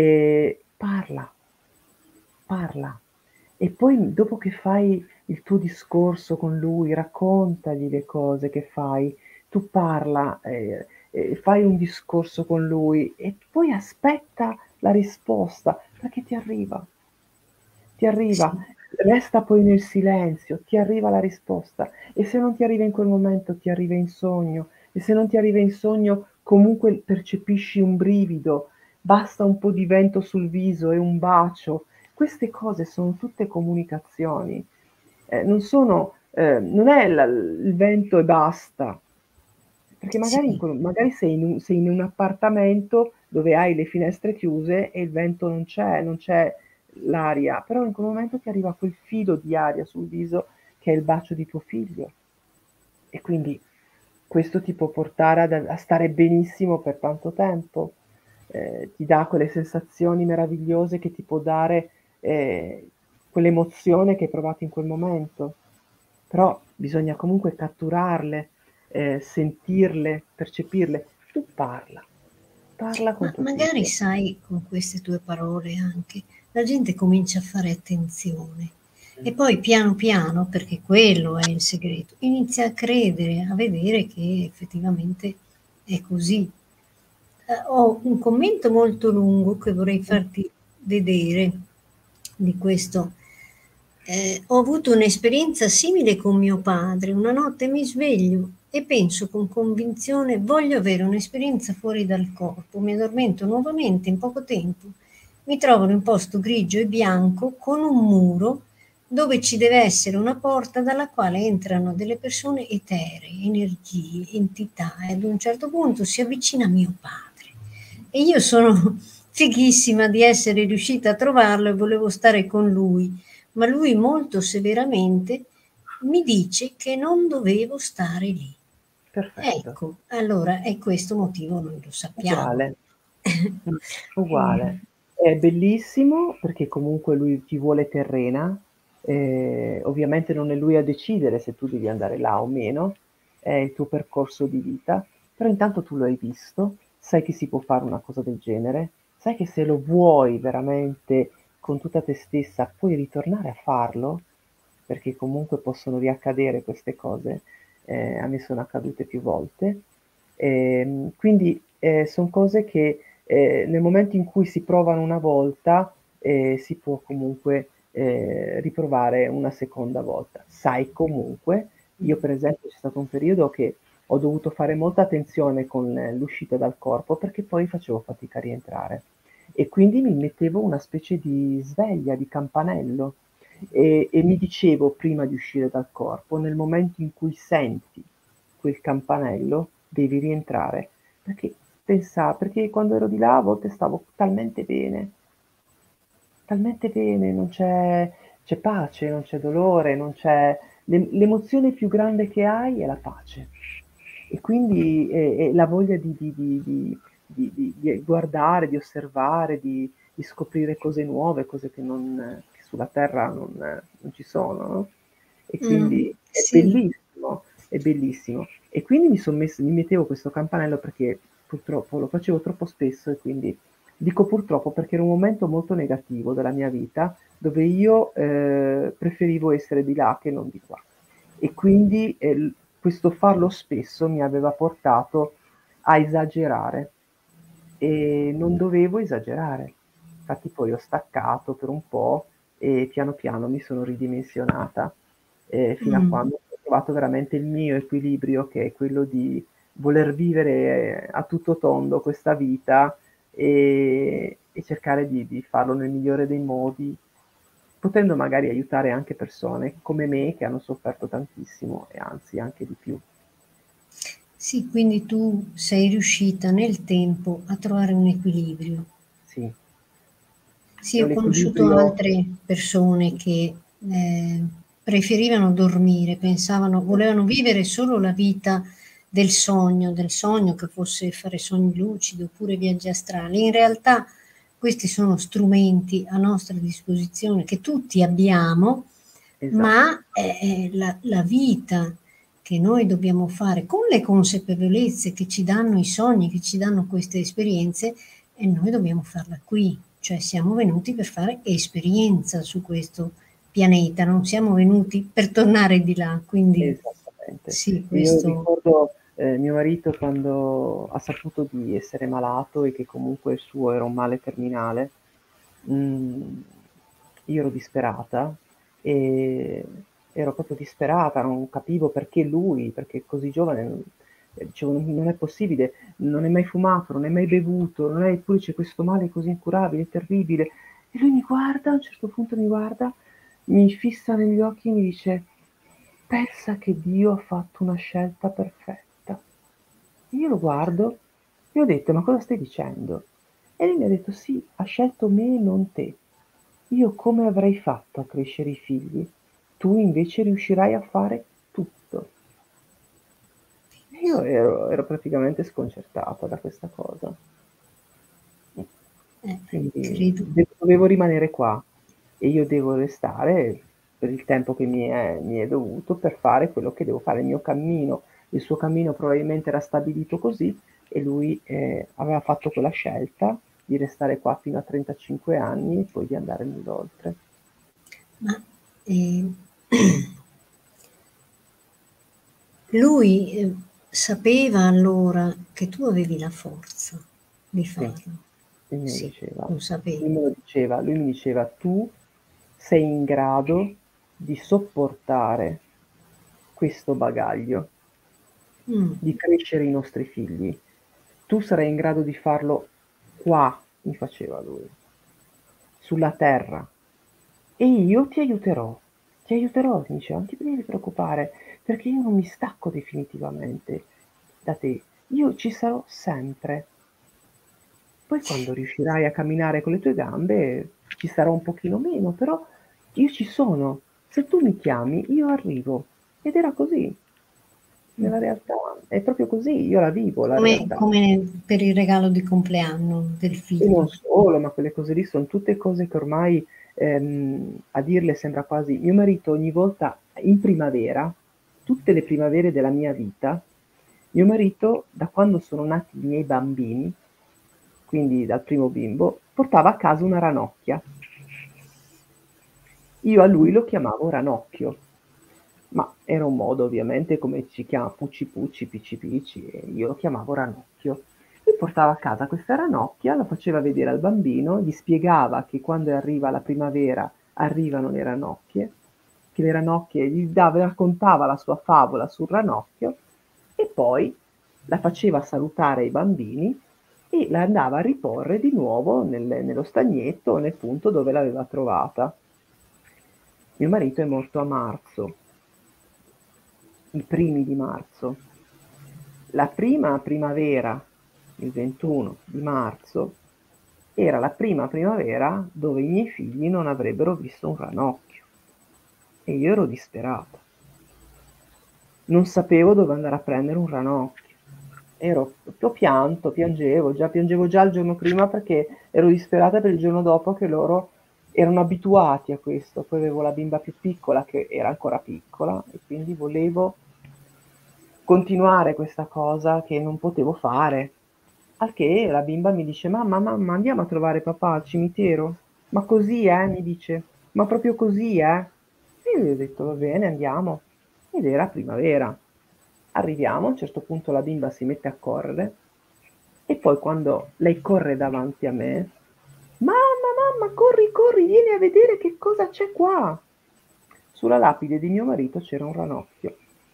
Speaker 2: parla, parla. E poi dopo che fai il tuo discorso con lui, raccontagli le cose che fai, tu parla, fai un discorso con lui e poi aspetta la risposta, perché ti arriva,
Speaker 1: sì,
Speaker 2: resta poi nel silenzio, ti arriva la risposta e se non ti arriva in quel momento ti arriva in sogno e se non ti arriva in sogno comunque percepisci un brivido, basta un po' di vento sul viso e un bacio. Queste cose sono tutte comunicazioni, non sono, non è il vento e basta, perché magari,
Speaker 1: sì.
Speaker 2: magari sei in un appartamento dove hai le finestre chiuse e il vento non c'è l'aria, però in quel momento ti arriva quel filo di aria sul viso che è il bacio di tuo figlio. E quindi questo ti può portare a stare benissimo per tanto tempo, ti dà quelle sensazioni meravigliose che ti può dare quell'emozione che hai provato in quel momento. Però bisogna comunque catturarle, sentirle, percepirle. Tu parla, parla con
Speaker 1: Ma
Speaker 2: tuo
Speaker 1: magari
Speaker 2: figlio.
Speaker 1: sai, con queste tue parole anche, la gente comincia a fare attenzione e poi piano piano, perché quello è il segreto, inizia a credere, a vedere che effettivamente è così. Ho un commento molto lungo che vorrei farti vedere di questo. Ho avuto un'esperienza simile con mio padre. Una notte mi sveglio e penso con convinzione voglio avere un'esperienza fuori dal corpo. Mi addormento nuovamente in poco tempo. Mi trovo in un posto grigio e bianco con un muro dove ci deve essere una porta dalla quale entrano delle persone eteree, energie, entità e ad un certo punto si avvicina mio padre. E io sono fighissima di essere riuscita a trovarlo e volevo stare con lui, ma lui molto severamente mi dice che non dovevo stare lì.
Speaker 2: Perfetto,
Speaker 1: Ecco, allora è questo motivo noi lo sappiamo.
Speaker 2: uguale. Uguale. È bellissimo perché comunque lui ti vuole terrena, ovviamente non è lui a decidere se tu devi andare là o meno, è il tuo percorso di vita, però intanto tu lo hai visto sai che si può fare una cosa del genere, sai che se lo vuoi veramente con tutta te stessa puoi ritornare a farlo, perché comunque possono riaccadere queste cose, a me sono accadute più volte. Quindi son cose che nel momento in cui si provano una volta, si può comunque riprovare una seconda volta. Sai comunque, io per esempio c'è stato un periodo che ho dovuto fare molta attenzione con l'uscita dal corpo perché poi facevo fatica a rientrare e quindi mi mettevo una specie di sveglia, di campanello e mi dicevo prima di uscire dal corpo, nel momento in cui senti quel campanello devi rientrare, perché quando ero di là a volte stavo talmente bene, non c'è pace, non c'è dolore, non c'è l'emozione più grande che hai è la pace. E quindi è la voglia di guardare, di osservare, di scoprire cose nuove, cose che sulla terra non ci sono, no? E quindi è
Speaker 1: Sì,
Speaker 2: bellissimo, è bellissimo. E quindi mi mettevo questo campanello perché purtroppo lo facevo troppo spesso e quindi dico purtroppo perché era un momento molto negativo della mia vita dove io preferivo essere di là che non di qua. E quindi questo farlo spesso mi aveva portato a esagerare e non dovevo esagerare. Infatti poi ho staccato per un po' e piano piano mi sono ridimensionata fino a
Speaker 1: mm,
Speaker 2: quando ho trovato veramente il mio equilibrio, che è quello di voler vivere a tutto tondo questa vita e cercare di farlo nel migliore dei modi, potendo magari aiutare anche persone come me che hanno sofferto tantissimo e anzi anche di più.
Speaker 1: sì, quindi tu sei riuscita nel tempo a trovare un equilibrio.
Speaker 2: Sì,
Speaker 1: Sì,
Speaker 2: è
Speaker 1: ho
Speaker 2: un
Speaker 1: conosciuto
Speaker 2: equilibrio.
Speaker 1: altre persone che preferivano dormire, pensavano, volevano vivere solo la vita del sogno che fosse fare sogni lucidi oppure viaggi astrali. In realtà questi sono strumenti a nostra disposizione che tutti abbiamo,
Speaker 2: Esatto,
Speaker 1: ma è la vita che noi dobbiamo fare con le consapevolezze che ci danno i sogni, che ci danno queste esperienze, e noi dobbiamo farla qui, cioè siamo venuti per fare esperienza su questo pianeta, non siamo venuti per tornare di là, quindi
Speaker 2: esattamente.
Speaker 1: sì,
Speaker 2: Io
Speaker 1: questo.
Speaker 2: ricordo mio marito quando ha saputo di essere malato e che comunque il suo era un male terminale, mh, io ero disperata e ero proprio disperata, non capivo perché lui, perché così giovane, dicevo non è possibile, non hai mai fumato, non hai mai bevuto, non è, eppure c'è questo male così incurabile, terribile. E lui mi guarda, a un certo punto mi guarda, mi fissa negli occhi e mi dice: pensa che Dio ha fatto una scelta perfetta. Io lo guardo e ho detto: ma cosa stai dicendo? E lui mi ha detto: sì, ha scelto me e non te. Io come avrei fatto a crescere i figli? Tu invece riuscirai a fare tutto. E io ero praticamente sconcertata da questa cosa. Quindi
Speaker 1: Credo.
Speaker 2: dovevo rimanere qua e io devo restare per il tempo che mi è dovuto per fare quello che devo fare, il mio cammino. Il suo cammino probabilmente era stabilito così e lui aveva fatto quella scelta di restare qua fino a 35 anni e poi di andare nell'oltre.
Speaker 1: Ma eh, lui sapeva allora che tu avevi la forza di
Speaker 2: Sì,
Speaker 1: farlo.
Speaker 2: lui me lo
Speaker 1: Sì,
Speaker 2: diceva.
Speaker 1: lo
Speaker 2: Lui
Speaker 1: sapeva.
Speaker 2: me lo diceva, lui mi diceva: tu sei in grado di sopportare questo bagaglio,
Speaker 1: Mm.
Speaker 2: di crescere i nostri figli. Tu sarai in grado di farlo qua, mi faceva lui, sulla terra. E io ti aiuterò, mi diceva, non ti devi preoccupare, perché io non mi stacco definitivamente da te, io ci sarò sempre. Poi quando riuscirai a camminare con le tue gambe ci sarò un pochino meno, però io ci sono. Se tu mi chiami, io arrivo. Ed era così. Nella realtà è proprio così, io la vivo la
Speaker 1: Come,
Speaker 2: realtà.
Speaker 1: come per il regalo di compleanno del
Speaker 2: E non
Speaker 1: figlio.
Speaker 2: solo, ma quelle cose lì son tutte cose che ormai, a dirle sembra quasi mio marito ogni volta in primavera, tutte le primavere della mia vita, Mio marito, da quando sono nati i miei bambini, quindi dal primo bimbo, portava a casa una ranocchia. Io a lui lo chiamavo Ranocchio, ma era un modo ovviamente come si chiama Pucci Pucci, Picci Picci, e io lo chiamavo Ranocchio. Lui portava a casa questa ranocchia, la faceva vedere al bambino, gli spiegava che quando arriva la primavera arrivano le ranocchie, che le ranocchie raccontava la sua favola sul ranocchio e poi la faceva salutare ai bambini e la andava a riporre di nuovo nello stagnetto o nel punto dove l'aveva trovata. Mio marito è morto a marzo, i primi di marzo. La prima primavera, il 21 di marzo, era la prima primavera dove i miei figli non avrebbero visto un ranocchio e io ero disperata. Non sapevo dove andare a prendere un ranocchio. Piangevo già il giorno prima perché ero disperata per il giorno dopo che loro erano abituati a questo. Poi avevo la bimba più piccola che era ancora piccola e quindi volevo continuare questa cosa che non potevo fare. Al che la bimba mi dice: mamma, andiamo a trovare papà al cimitero? Ma così, mi dice, ma proprio così, eh? E io gli ho detto: va bene, andiamo. Ed era primavera. Arriviamo, a un certo punto la bimba si mette a correre e poi quando lei corre davanti a me, mamma, corri, vieni a vedere che cosa c'è qua. Sulla lapide di mio marito c'era un ranocchio.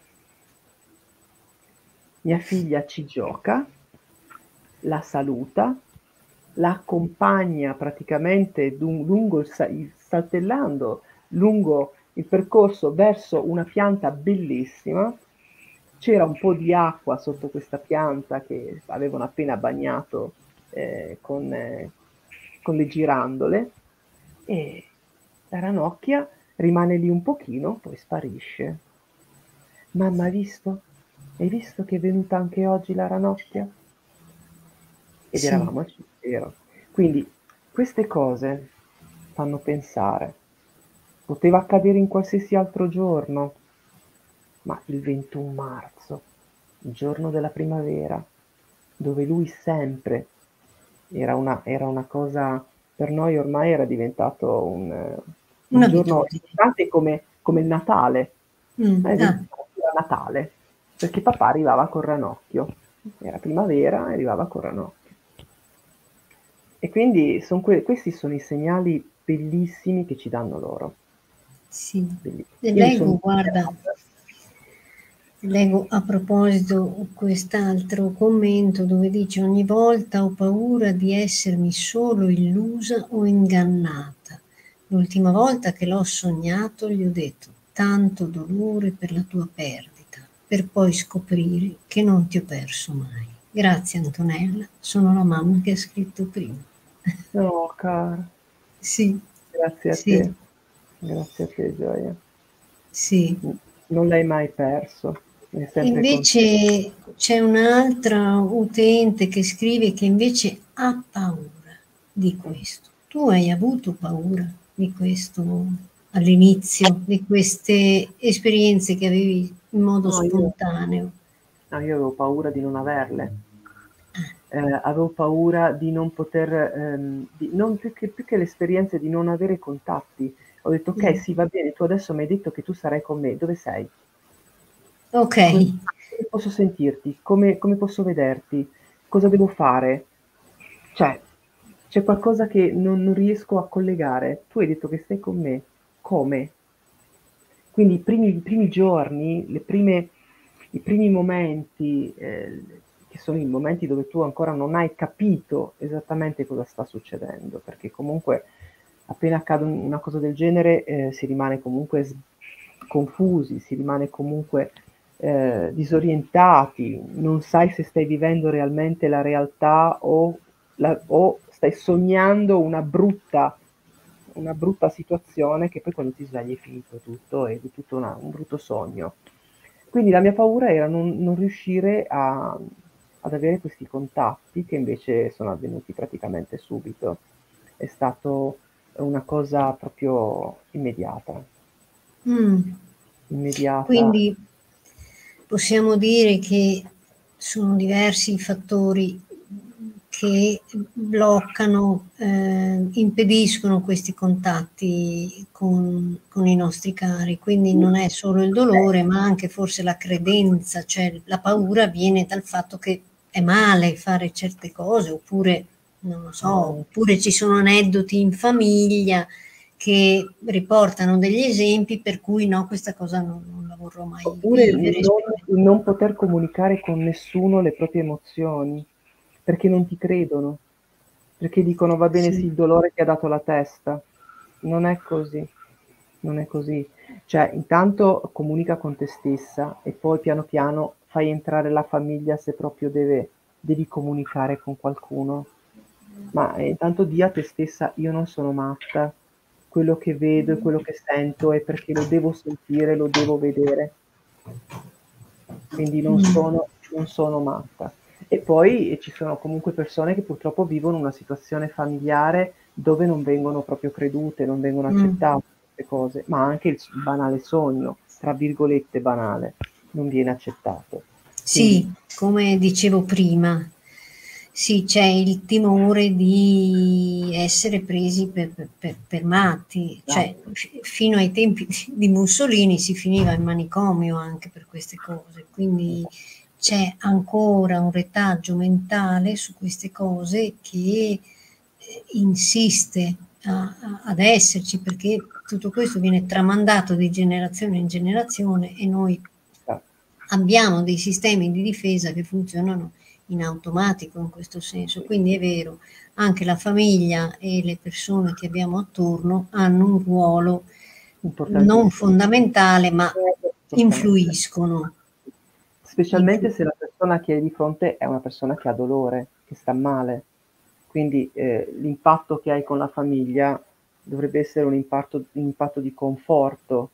Speaker 2: Mia figlia ci gioca, la saluta, la accompagna praticamente saltellando lungo il percorso verso una pianta bellissima. C'era un po' di acqua sotto questa pianta che avevano appena bagnato con le girandole e la ranocchia rimane lì un pochino, poi sparisce. Mamma, hai visto? Hai visto che è venuta anche oggi la ranocchia? Ed
Speaker 1: Sì,
Speaker 2: eravamo al cimitero. Quindi queste cose fanno pensare. Poteva accadere in qualsiasi altro giorno, ma il 21 marzo, il giorno della primavera, dove lui sempre era una cosa, per noi ormai era diventato un giorno
Speaker 1: un'abitudine.
Speaker 2: importante come il Natale. Il
Speaker 1: Ah,
Speaker 2: 24 era Natale, perché papà arrivava col ranocchio. Era primavera e arrivava col ranocchio. E quindi questi sono i segnali bellissimi che ci danno loro.
Speaker 1: sì.
Speaker 2: Bellissimi.
Speaker 1: E
Speaker 2: Io mi sono
Speaker 1: leggo, guarda, leggo a proposito quest'altro commento dove dice: ogni volta ho paura di essermi solo illusa o ingannata. L'ultima volta che l'ho sognato gli ho detto tanto dolore per la tua perdita, per poi scoprire che non ti ho perso mai. Grazie Antonella, sono la mamma che ha scritto prima.
Speaker 2: no, cara,
Speaker 1: Sì,
Speaker 2: grazie a
Speaker 1: sì,
Speaker 2: te. Grazie a te, Gioia.
Speaker 1: sì.
Speaker 2: Non l'hai mai perso, è sempre con te.
Speaker 1: Invece c'è un'altra utente che scrive che invece ha paura di questo. Tu hai avuto paura di questo all'inizio, di queste esperienze che avevi in modo
Speaker 2: No,
Speaker 1: spontaneo?
Speaker 2: io avevo paura di non averle. Avevo paura di non poter, più che l'esperienza, di non avere contatti. Ho detto: ok,
Speaker 1: Mm.
Speaker 2: sì, va bene, tu adesso mi hai detto che tu sarai con me, dove sei?
Speaker 1: Ok,
Speaker 2: Come posso sentirti? Come posso vederti? Cosa devo fare? Cioè, c'è qualcosa che non riesco a collegare. Tu hai detto che stai con me. Come? Quindi i primi giorni, i primi momenti, che sono i momenti dove tu ancora non hai capito esattamente cosa sta succedendo, perché comunque appena accade una cosa del genere si rimane comunque confusi, si rimane comunque disorientati, non sai se stai vivendo realmente la realtà o stai sognando una brutta situazione che poi quando ti svegli è finito tutto ed è tutto un brutto sogno. Quindi la mia paura era non riuscire ad avere questi contatti che invece sono avvenuti praticamente subito. È stato una cosa proprio immediata,
Speaker 1: mm.
Speaker 2: immediata.
Speaker 1: Quindi possiamo dire che sono diversi i fattori che bloccano, impediscono questi contatti con i nostri cari. Quindi non è solo il dolore, ma anche forse la credenza, cioè la paura viene dal fatto che è male fare certe cose, oppure, non lo so, oppure ci sono aneddoti in famiglia che riportano degli esempi per cui no, questa cosa non la vorrò mai
Speaker 2: Oppure
Speaker 1: vivere.
Speaker 2: non poter comunicare con nessuno le proprie emozioni, perché non ti credono, perché dicono va bene sì,
Speaker 1: Sì.
Speaker 2: il dolore ti ha dato la testa. Non è così, non è così. Cioè, intanto comunica con te stessa e poi piano piano fai entrare la famiglia se proprio devi comunicare con qualcuno. Ma intanto di a te stessa, io non sono matta, quello che vedo e quello che sento è perché lo devo sentire, lo devo vedere. Quindi non sono matta. E poi ci sono comunque persone che purtroppo vivono una situazione familiare dove non vengono proprio credute, non vengono accettate queste cose, ma anche il banale sogno, tra virgolette banale, non viene accettato. Quindi,
Speaker 1: Sì, come dicevo prima, sì, c'è il timore di essere presi per matti, cioè
Speaker 2: esatto,
Speaker 1: fino ai tempi di Mussolini si finiva in manicomio anche per queste cose, quindi
Speaker 2: esatto.
Speaker 1: c'è ancora un retaggio mentale su queste cose che insiste ad esserci, perché tutto questo viene tramandato di generazione in generazione e noi abbiamo dei sistemi di difesa che funzionano in automatico in questo senso. Quindi è vero, anche la famiglia e le persone che abbiamo attorno hanno un ruolo non
Speaker 2: Importantissimo.
Speaker 1: fondamentale, ma
Speaker 2: Importante.
Speaker 1: influiscono.
Speaker 2: Specialmente se la persona che hai di fronte è una persona che ha dolore, che sta male. Quindi l'impatto che hai con la famiglia dovrebbe essere un impatto di conforto,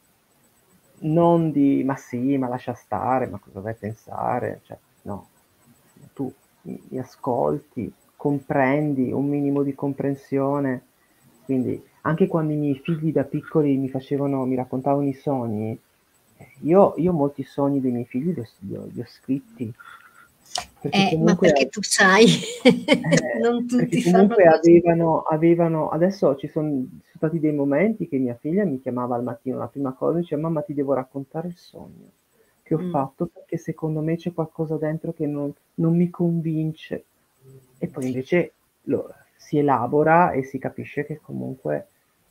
Speaker 2: non di ma sì, ma lascia stare, ma cosa vai a pensare? Cioè, no, tu mi ascolti, comprendi, un minimo di comprensione. Quindi anche quando i miei figli da piccoli mi raccontavano i sogni, io molti sogni dei miei figli li ho scritti, perché
Speaker 1: Ma
Speaker 2: comunque
Speaker 1: perché tu sai, non
Speaker 2: perché
Speaker 1: tutti fanno
Speaker 2: comunque
Speaker 1: così.
Speaker 2: avevano adesso ci son stati dei momenti che mia figlia mi chiamava al mattino, la prima cosa diceva: "Mamma ti devo raccontare il sogno che ho
Speaker 1: Mm.
Speaker 2: fatto perché secondo me c'è qualcosa dentro che non mi convince". E poi invece si elabora e si capisce che comunque,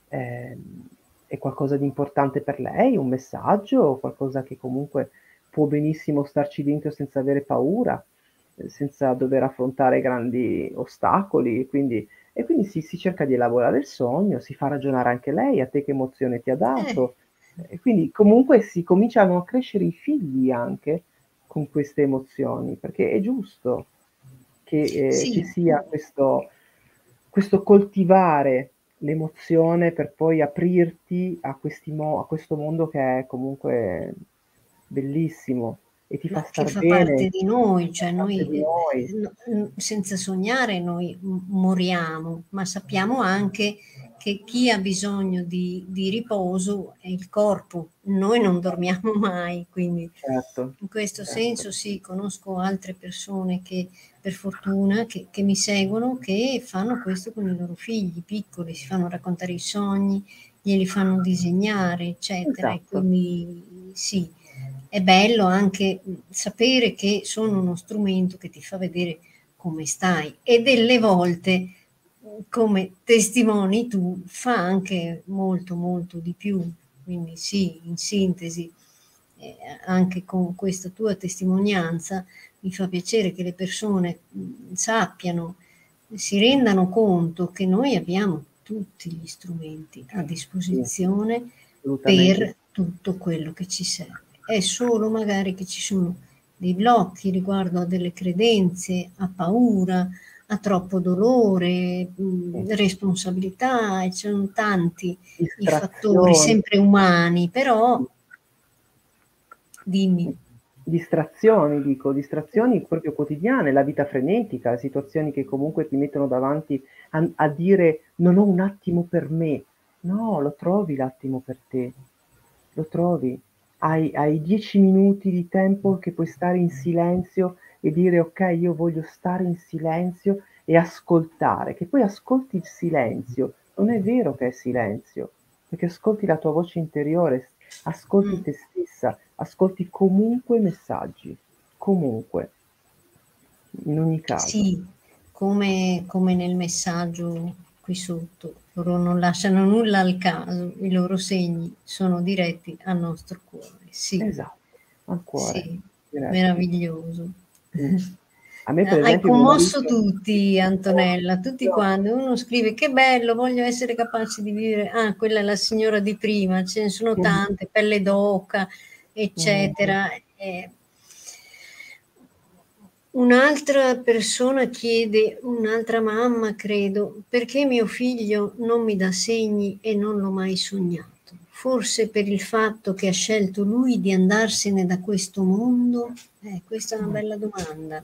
Speaker 2: è qualcosa di importante per lei, un messaggio, qualcosa che comunque può benissimo starci dentro senza avere paura, senza dover affrontare grandi ostacoli, e quindi si cerca di elaborare il sogno, si fa ragionare anche lei: "A te che emozione ti ha
Speaker 1: Eh,
Speaker 2: dato?" E quindi comunque si cominciano a crescere i figli anche con queste emozioni, perché è giusto che, ci
Speaker 1: sì.
Speaker 2: sia questo coltivare l'emozione per poi aprirti a questo mondo che è comunque bellissimo e ti fa
Speaker 1: Ma che
Speaker 2: star
Speaker 1: fa
Speaker 2: bene,
Speaker 1: parte di noi,
Speaker 2: fa
Speaker 1: cioè
Speaker 2: parte
Speaker 1: noi
Speaker 2: di noi.
Speaker 1: senza sognare noi moriamo, ma sappiamo anche che chi ha bisogno di riposo è il corpo, noi non dormiamo mai, quindi
Speaker 2: Certo,
Speaker 1: in questo
Speaker 2: certo.
Speaker 1: senso sì, conosco altre persone che per fortuna che mi seguono, che fanno questo con i loro figli piccoli, si fanno raccontare i sogni, glieli fanno disegnare, eccetera, e
Speaker 2: Esatto.
Speaker 1: quindi sì, è bello anche sapere che sono uno strumento che ti fa vedere come stai e delle volte, come testimoni tu, fa anche molto molto di più. Quindi sì, in sintesi, anche con questa tua testimonianza mi fa piacere che le persone sappiano, si rendano conto che noi abbiamo tutti gli strumenti a
Speaker 2: Sì,
Speaker 1: disposizione
Speaker 2: assolutamente sì.
Speaker 1: per tutto quello che ci serve. È solo magari che ci sono dei blocchi riguardo a delle credenze, a paura, a troppo dolore,
Speaker 2: Sì.
Speaker 1: responsabilità, e ci sono tanti i fattori
Speaker 2: Distrazioni.
Speaker 1: sempre umani, però dimmi.
Speaker 2: Distrazioni dico, distrazioni proprio quotidiane, la vita frenetica, situazioni che comunque ti mettono davanti a dire: "Non ho un attimo per me". No, lo trovi l'attimo per te, lo trovi. Hai 10 minuti di tempo che puoi stare in silenzio e dire ok, io voglio stare in silenzio e ascoltare, che poi ascolti il silenzio, non è vero che è silenzio, perché ascolti la tua voce interiore, ascolti te stessa, ascolti comunque i messaggi, comunque, in ogni caso.
Speaker 1: Sì, come nel messaggio qui sotto, loro non lasciano nulla al caso, i loro segni sono diretti al nostro cuore. Sì,
Speaker 2: Esatto, al cuore,
Speaker 1: sì,
Speaker 2: diretti.
Speaker 1: meraviglioso.
Speaker 2: Mm. A me per
Speaker 1: Hai
Speaker 2: esempio mio
Speaker 1: commosso
Speaker 2: marito...
Speaker 1: tutti, Antonella, tutti
Speaker 2: No.
Speaker 1: quanti. Uno scrive che bello, voglio essere capace di vivere. Ah, quella è la signora di prima, ce ne sono tante, pelle d'oca, eccetera. Un'altra persona chiede, un'altra mamma credo, perché mio figlio non mi dà segni e non l'ho mai sognato? Forse per il fatto che ha scelto lui di andarsene da questo mondo? Questa è una bella domanda.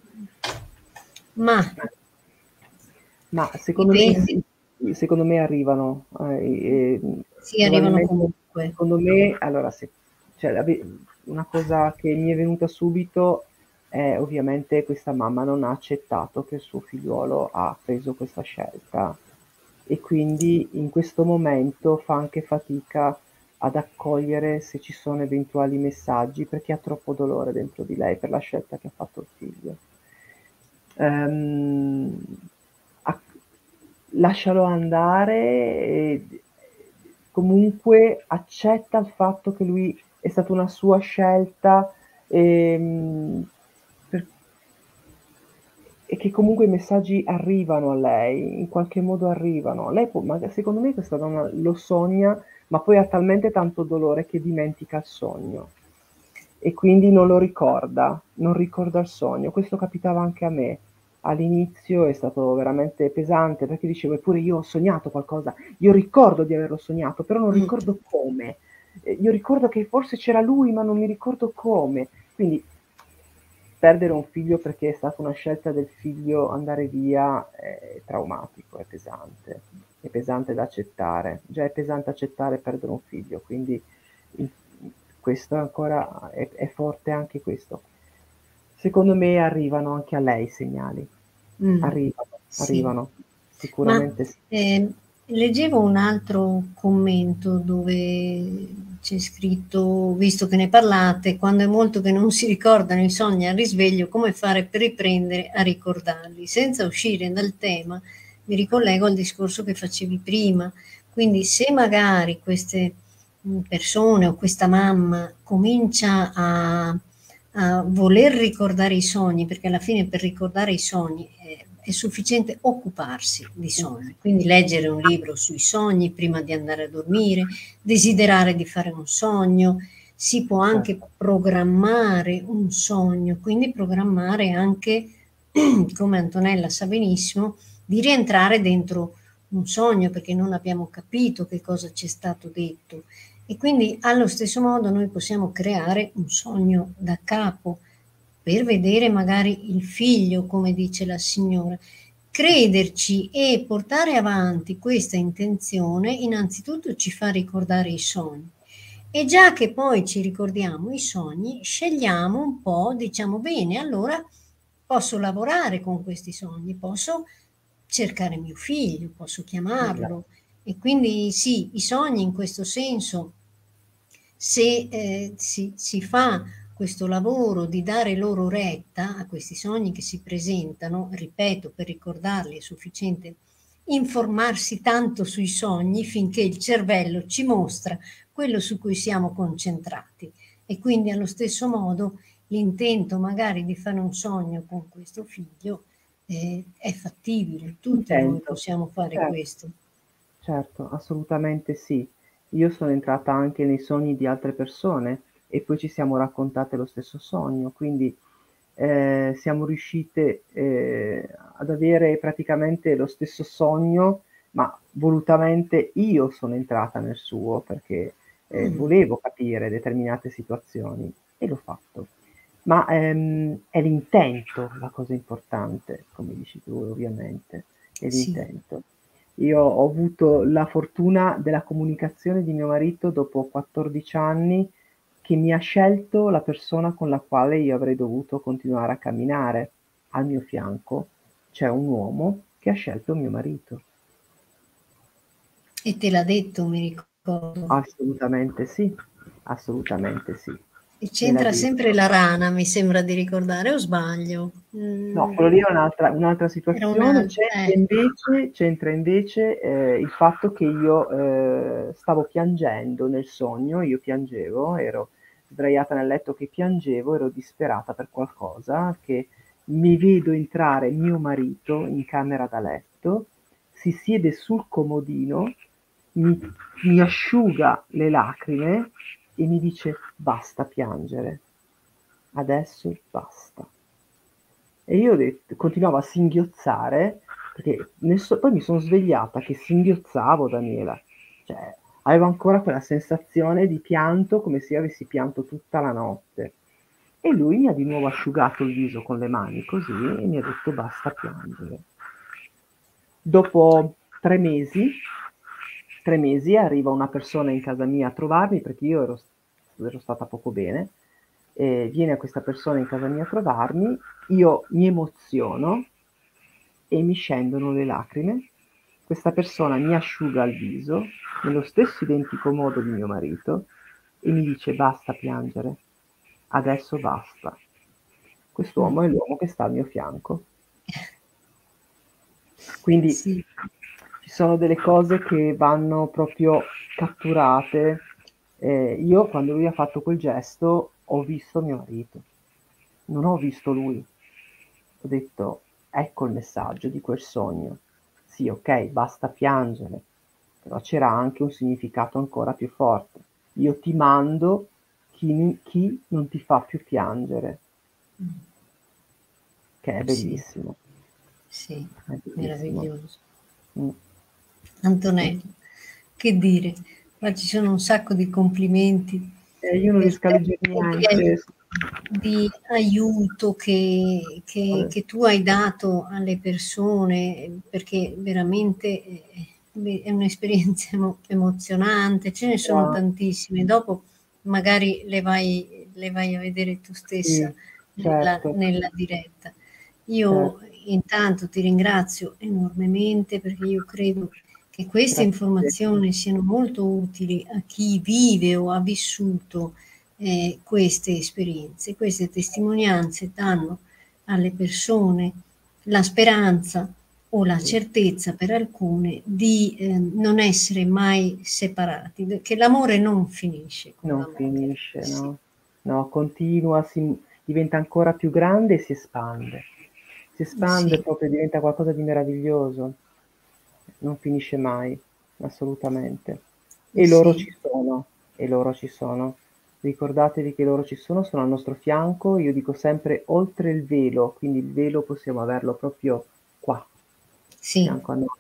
Speaker 1: Ma
Speaker 2: Ma
Speaker 1: dipende,
Speaker 2: secondo me arrivano,
Speaker 1: sì, arrivano
Speaker 2: probabilmente,
Speaker 1: comunque.
Speaker 2: secondo me, allora, cioè, una cosa che mi è venuta subito è ovviamente questa mamma non ha accettato che il suo figliuolo ha preso questa scelta e quindi in questo momento fa anche fatica ad accogliere se ci sono eventuali messaggi perché ha troppo dolore dentro di lei per la scelta che ha fatto il figlio. Ehm, lascialo andare e comunque accetta il fatto che lui è stata una sua scelta per, e che comunque i messaggi arrivano a lei, in qualche modo arrivano. Lei può, ma secondo me questa donna lo sogna, ma poi ha talmente tanto dolore che dimentica il sogno e quindi non lo ricorda, non ricorda il sogno. Questo capitava anche a me. All'inizio è stato veramente pesante perché dicevo, eppure io ho sognato qualcosa, io ricordo di averlo sognato, però non
Speaker 1: Mm.
Speaker 2: ricordo come. Io ricordo che forse c'era lui, ma non mi ricordo come. Quindi perdere un figlio perché è stata una scelta del figlio andare via è traumatico, è pesante da accettare. Già è pesante accettare perdere un figlio, quindi in- questo ancora è forte anche questo. Secondo me arrivano anche a lei i segnali.
Speaker 1: Mm,
Speaker 2: Arrivano,
Speaker 1: sì,
Speaker 2: arrivano,
Speaker 1: ma
Speaker 2: sicuramente sì.
Speaker 1: leggevo un altro commento dove c'è scritto, visto che ne parlate, quando è molto che non si ricordano i sogni al risveglio, come fare per riprendere a ricordarli? Senza uscire dal tema, mi ricollego al discorso che facevi prima. Quindi se magari queste persone o questa mamma comincia a voler ricordare i sogni, perché alla fine per ricordare i sogni è sufficiente occuparsi di sogni, quindi leggere un libro sui sogni prima di andare a dormire, desiderare di fare un sogno, si può anche
Speaker 2: Certo,
Speaker 1: programmare un sogno, quindi programmare anche, come Antonella sa benissimo, di rientrare dentro un sogno perché non abbiamo capito che cosa ci è stato detto. E quindi allo stesso modo noi possiamo creare un sogno da capo per vedere magari il figlio, come dice la signora. Crederci e portare avanti questa intenzione innanzitutto ci fa ricordare i sogni. E già che poi ci ricordiamo i sogni, scegliamo un po', diciamo bene, allora posso lavorare con questi sogni, posso cercare mio figlio, posso
Speaker 2: esatto.
Speaker 1: chiamarlo. E quindi sì, i sogni in questo senso, se si fa questo lavoro di dare loro retta a questi sogni che si presentano, ripeto, per ricordarli è sufficiente informarsi tanto sui sogni finché il cervello ci mostra quello su cui siamo concentrati e quindi allo stesso modo l'intento magari di fare un sogno con questo figlio è fattibile, tutti noi
Speaker 2: Intento.
Speaker 1: possiamo fare
Speaker 2: Certo.
Speaker 1: questo.
Speaker 2: Certo, assolutamente sì. Io sono entrata anche nei sogni di altre persone e poi ci siamo raccontate lo stesso sogno, quindi siamo riuscite ad avere praticamente lo stesso sogno, ma volutamente io sono entrata nel suo perché
Speaker 1: Mm,
Speaker 2: volevo capire determinate situazioni e l'ho fatto. Ma è l'intento la cosa importante, come dici tu, ovviamente, è
Speaker 1: sì.
Speaker 2: l'intento. Io ho avuto la fortuna della comunicazione di mio marito dopo 14 anni che mi ha scelto la persona con la quale io avrei dovuto continuare a camminare. Al mio fianco c'è un uomo che ha scelto mio marito.
Speaker 1: E te l'ha detto, mi ricordo.
Speaker 2: Assolutamente sì, assolutamente sì.
Speaker 1: E
Speaker 2: Me l'ha
Speaker 1: c'entra
Speaker 2: detto.
Speaker 1: sempre la rana, mi sembra di ricordare, o sbaglio?
Speaker 2: No, quello lì è un'altra
Speaker 1: Era
Speaker 2: situazione.
Speaker 1: una...
Speaker 2: C'entra invece il fatto che io stavo piangendo nel sogno, io piangevo, ero sdraiata nel letto che piangevo, ero disperata per qualcosa, che mi vedo entrare mio marito in camera da letto, si siede sul comodino, mi, mi asciuga le lacrime e mi dice basta piangere, adesso basta. E io continuavo a singhiozzare, perché poi mi sono svegliata che singhiozzavo, Daniela. Cioè, avevo ancora quella sensazione di pianto, come se io avessi pianto tutta la notte. E lui mi ha di nuovo asciugato il viso con le mani così e mi ha detto basta piangere. Dopo 3 mesi arriva una persona in casa mia a trovarmi perché io ero stata poco bene. E viene questa persona in casa mia a trovarmi, io mi emoziono e mi scendono le lacrime. Questa persona mi asciuga il viso nello stesso identico modo di mio marito e mi dice basta piangere, adesso basta. Quest'uomo è l'uomo che sta al mio fianco. Quindi
Speaker 1: Sì,
Speaker 2: ci sono delle cose che vanno proprio catturate. Io quando lui ha fatto quel gesto ho visto mio marito, non ho visto lui. Ho detto, ecco il messaggio di quel sogno. Sì, ok, basta piangere, però c'era anche un significato ancora più forte. Io ti mando chi non ti fa più piangere, che è
Speaker 1: sì,
Speaker 2: bellissimo.
Speaker 1: sì,
Speaker 2: È bellissimo.
Speaker 1: meraviglioso.
Speaker 2: Mm.
Speaker 1: Antonella, che dire, qua ci sono un sacco di complimenti
Speaker 2: Io non
Speaker 1: per
Speaker 2: riesco a
Speaker 1: te
Speaker 2: leggere
Speaker 1: e
Speaker 2: niente.
Speaker 1: di aiuto che tu hai dato alle persone, perché veramente è un'esperienza emozionante, ce ne sono
Speaker 2: Ah,
Speaker 1: tantissime. Dopo magari le vai a vedere tu stessa
Speaker 2: sì, certo,
Speaker 1: nella diretta. Io
Speaker 2: certo,
Speaker 1: intanto ti ringrazio enormemente perché io credo che queste
Speaker 2: grazie a te.
Speaker 1: informazioni siano molto utili a chi vive o ha vissuto queste esperienze. Queste testimonianze danno alle persone la speranza o la
Speaker 2: Sì,
Speaker 1: certezza per alcune di non essere mai separati, che l'amore non finisce con
Speaker 2: non
Speaker 1: la morte.
Speaker 2: finisce,
Speaker 1: Sì,
Speaker 2: no? No, continua, diventa ancora più grande e si espande. Si espande
Speaker 1: sì,
Speaker 2: proprio, diventa qualcosa di meraviglioso. Non finisce mai, assolutamente. E loro
Speaker 1: sì.
Speaker 2: ci sono, e loro ci sono. Ricordatevi che loro ci sono al nostro fianco. Io dico sempre oltre il velo, quindi il velo possiamo averlo proprio qua,
Speaker 1: Sì,
Speaker 2: fianco a noi.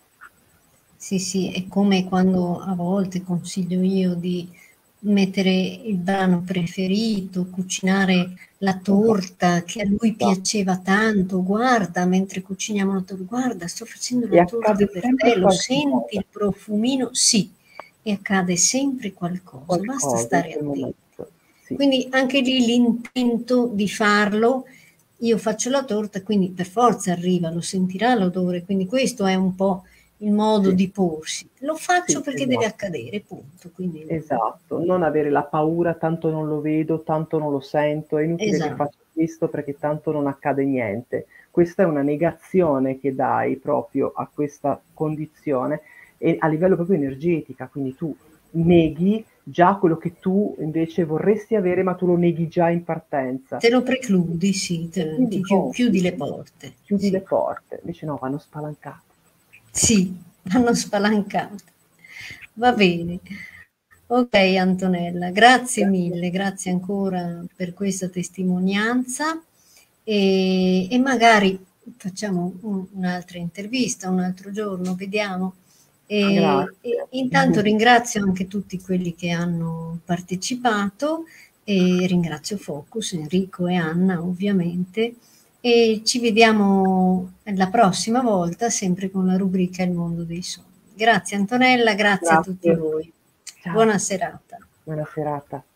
Speaker 1: sì, sì, è come quando a volte consiglio io di mettere il brano preferito, cucinare la
Speaker 2: Esatto,
Speaker 1: torta che a lui
Speaker 2: esatto.
Speaker 1: piaceva tanto, guarda, mentre cuciniamo la torta, guarda, sto facendo
Speaker 2: E
Speaker 1: la torta
Speaker 2: accade
Speaker 1: per te,
Speaker 2: sempre
Speaker 1: lo senti
Speaker 2: qualcosa,
Speaker 1: il profumino? Sì, e accade sempre qualcosa, basta
Speaker 2: qualcosa in
Speaker 1: stare
Speaker 2: quel
Speaker 1: attenti.
Speaker 2: momento. Sì,
Speaker 1: Quindi anche lì l'intento di farlo, io faccio la torta, quindi per forza arriva, lo sentirà l'odore, quindi questo è un po' il modo
Speaker 2: sì,
Speaker 1: di porsi. Lo faccio
Speaker 2: sì,
Speaker 1: perché deve
Speaker 2: esatto.
Speaker 1: accadere, punto. Quindi
Speaker 2: Esatto, non avere la paura, tanto non lo vedo, tanto non lo sento, è inutile che
Speaker 1: esatto,
Speaker 2: faccia questo perché tanto non accade niente. Questa è una negazione che dai proprio a questa condizione e a livello proprio energetica, quindi tu neghi già quello che tu invece vorresti avere, ma tu lo neghi già in partenza.
Speaker 1: te lo precludi, sì,
Speaker 2: E quindi
Speaker 1: ti chiudi le porte,
Speaker 2: chiudi le
Speaker 1: sì,
Speaker 2: porte, invece no, vanno spalancate.
Speaker 1: sì, vanno spalancate. Va bene. Ok Antonella, grazie
Speaker 2: Grazie.
Speaker 1: mille, grazie ancora per questa testimonianza e magari facciamo un'altra intervista un altro giorno, vediamo. E
Speaker 2: Grazie.
Speaker 1: intanto ringrazio anche tutti quelli che hanno partecipato e ringrazio Focus, Enrico e Anna ovviamente e ci vediamo la prossima volta sempre con la rubrica Il mondo dei sogni. Grazie Antonella, grazie a tutti
Speaker 2: Grazie.
Speaker 1: voi.
Speaker 2: Ciao,
Speaker 1: Buona serata.
Speaker 2: buona serata.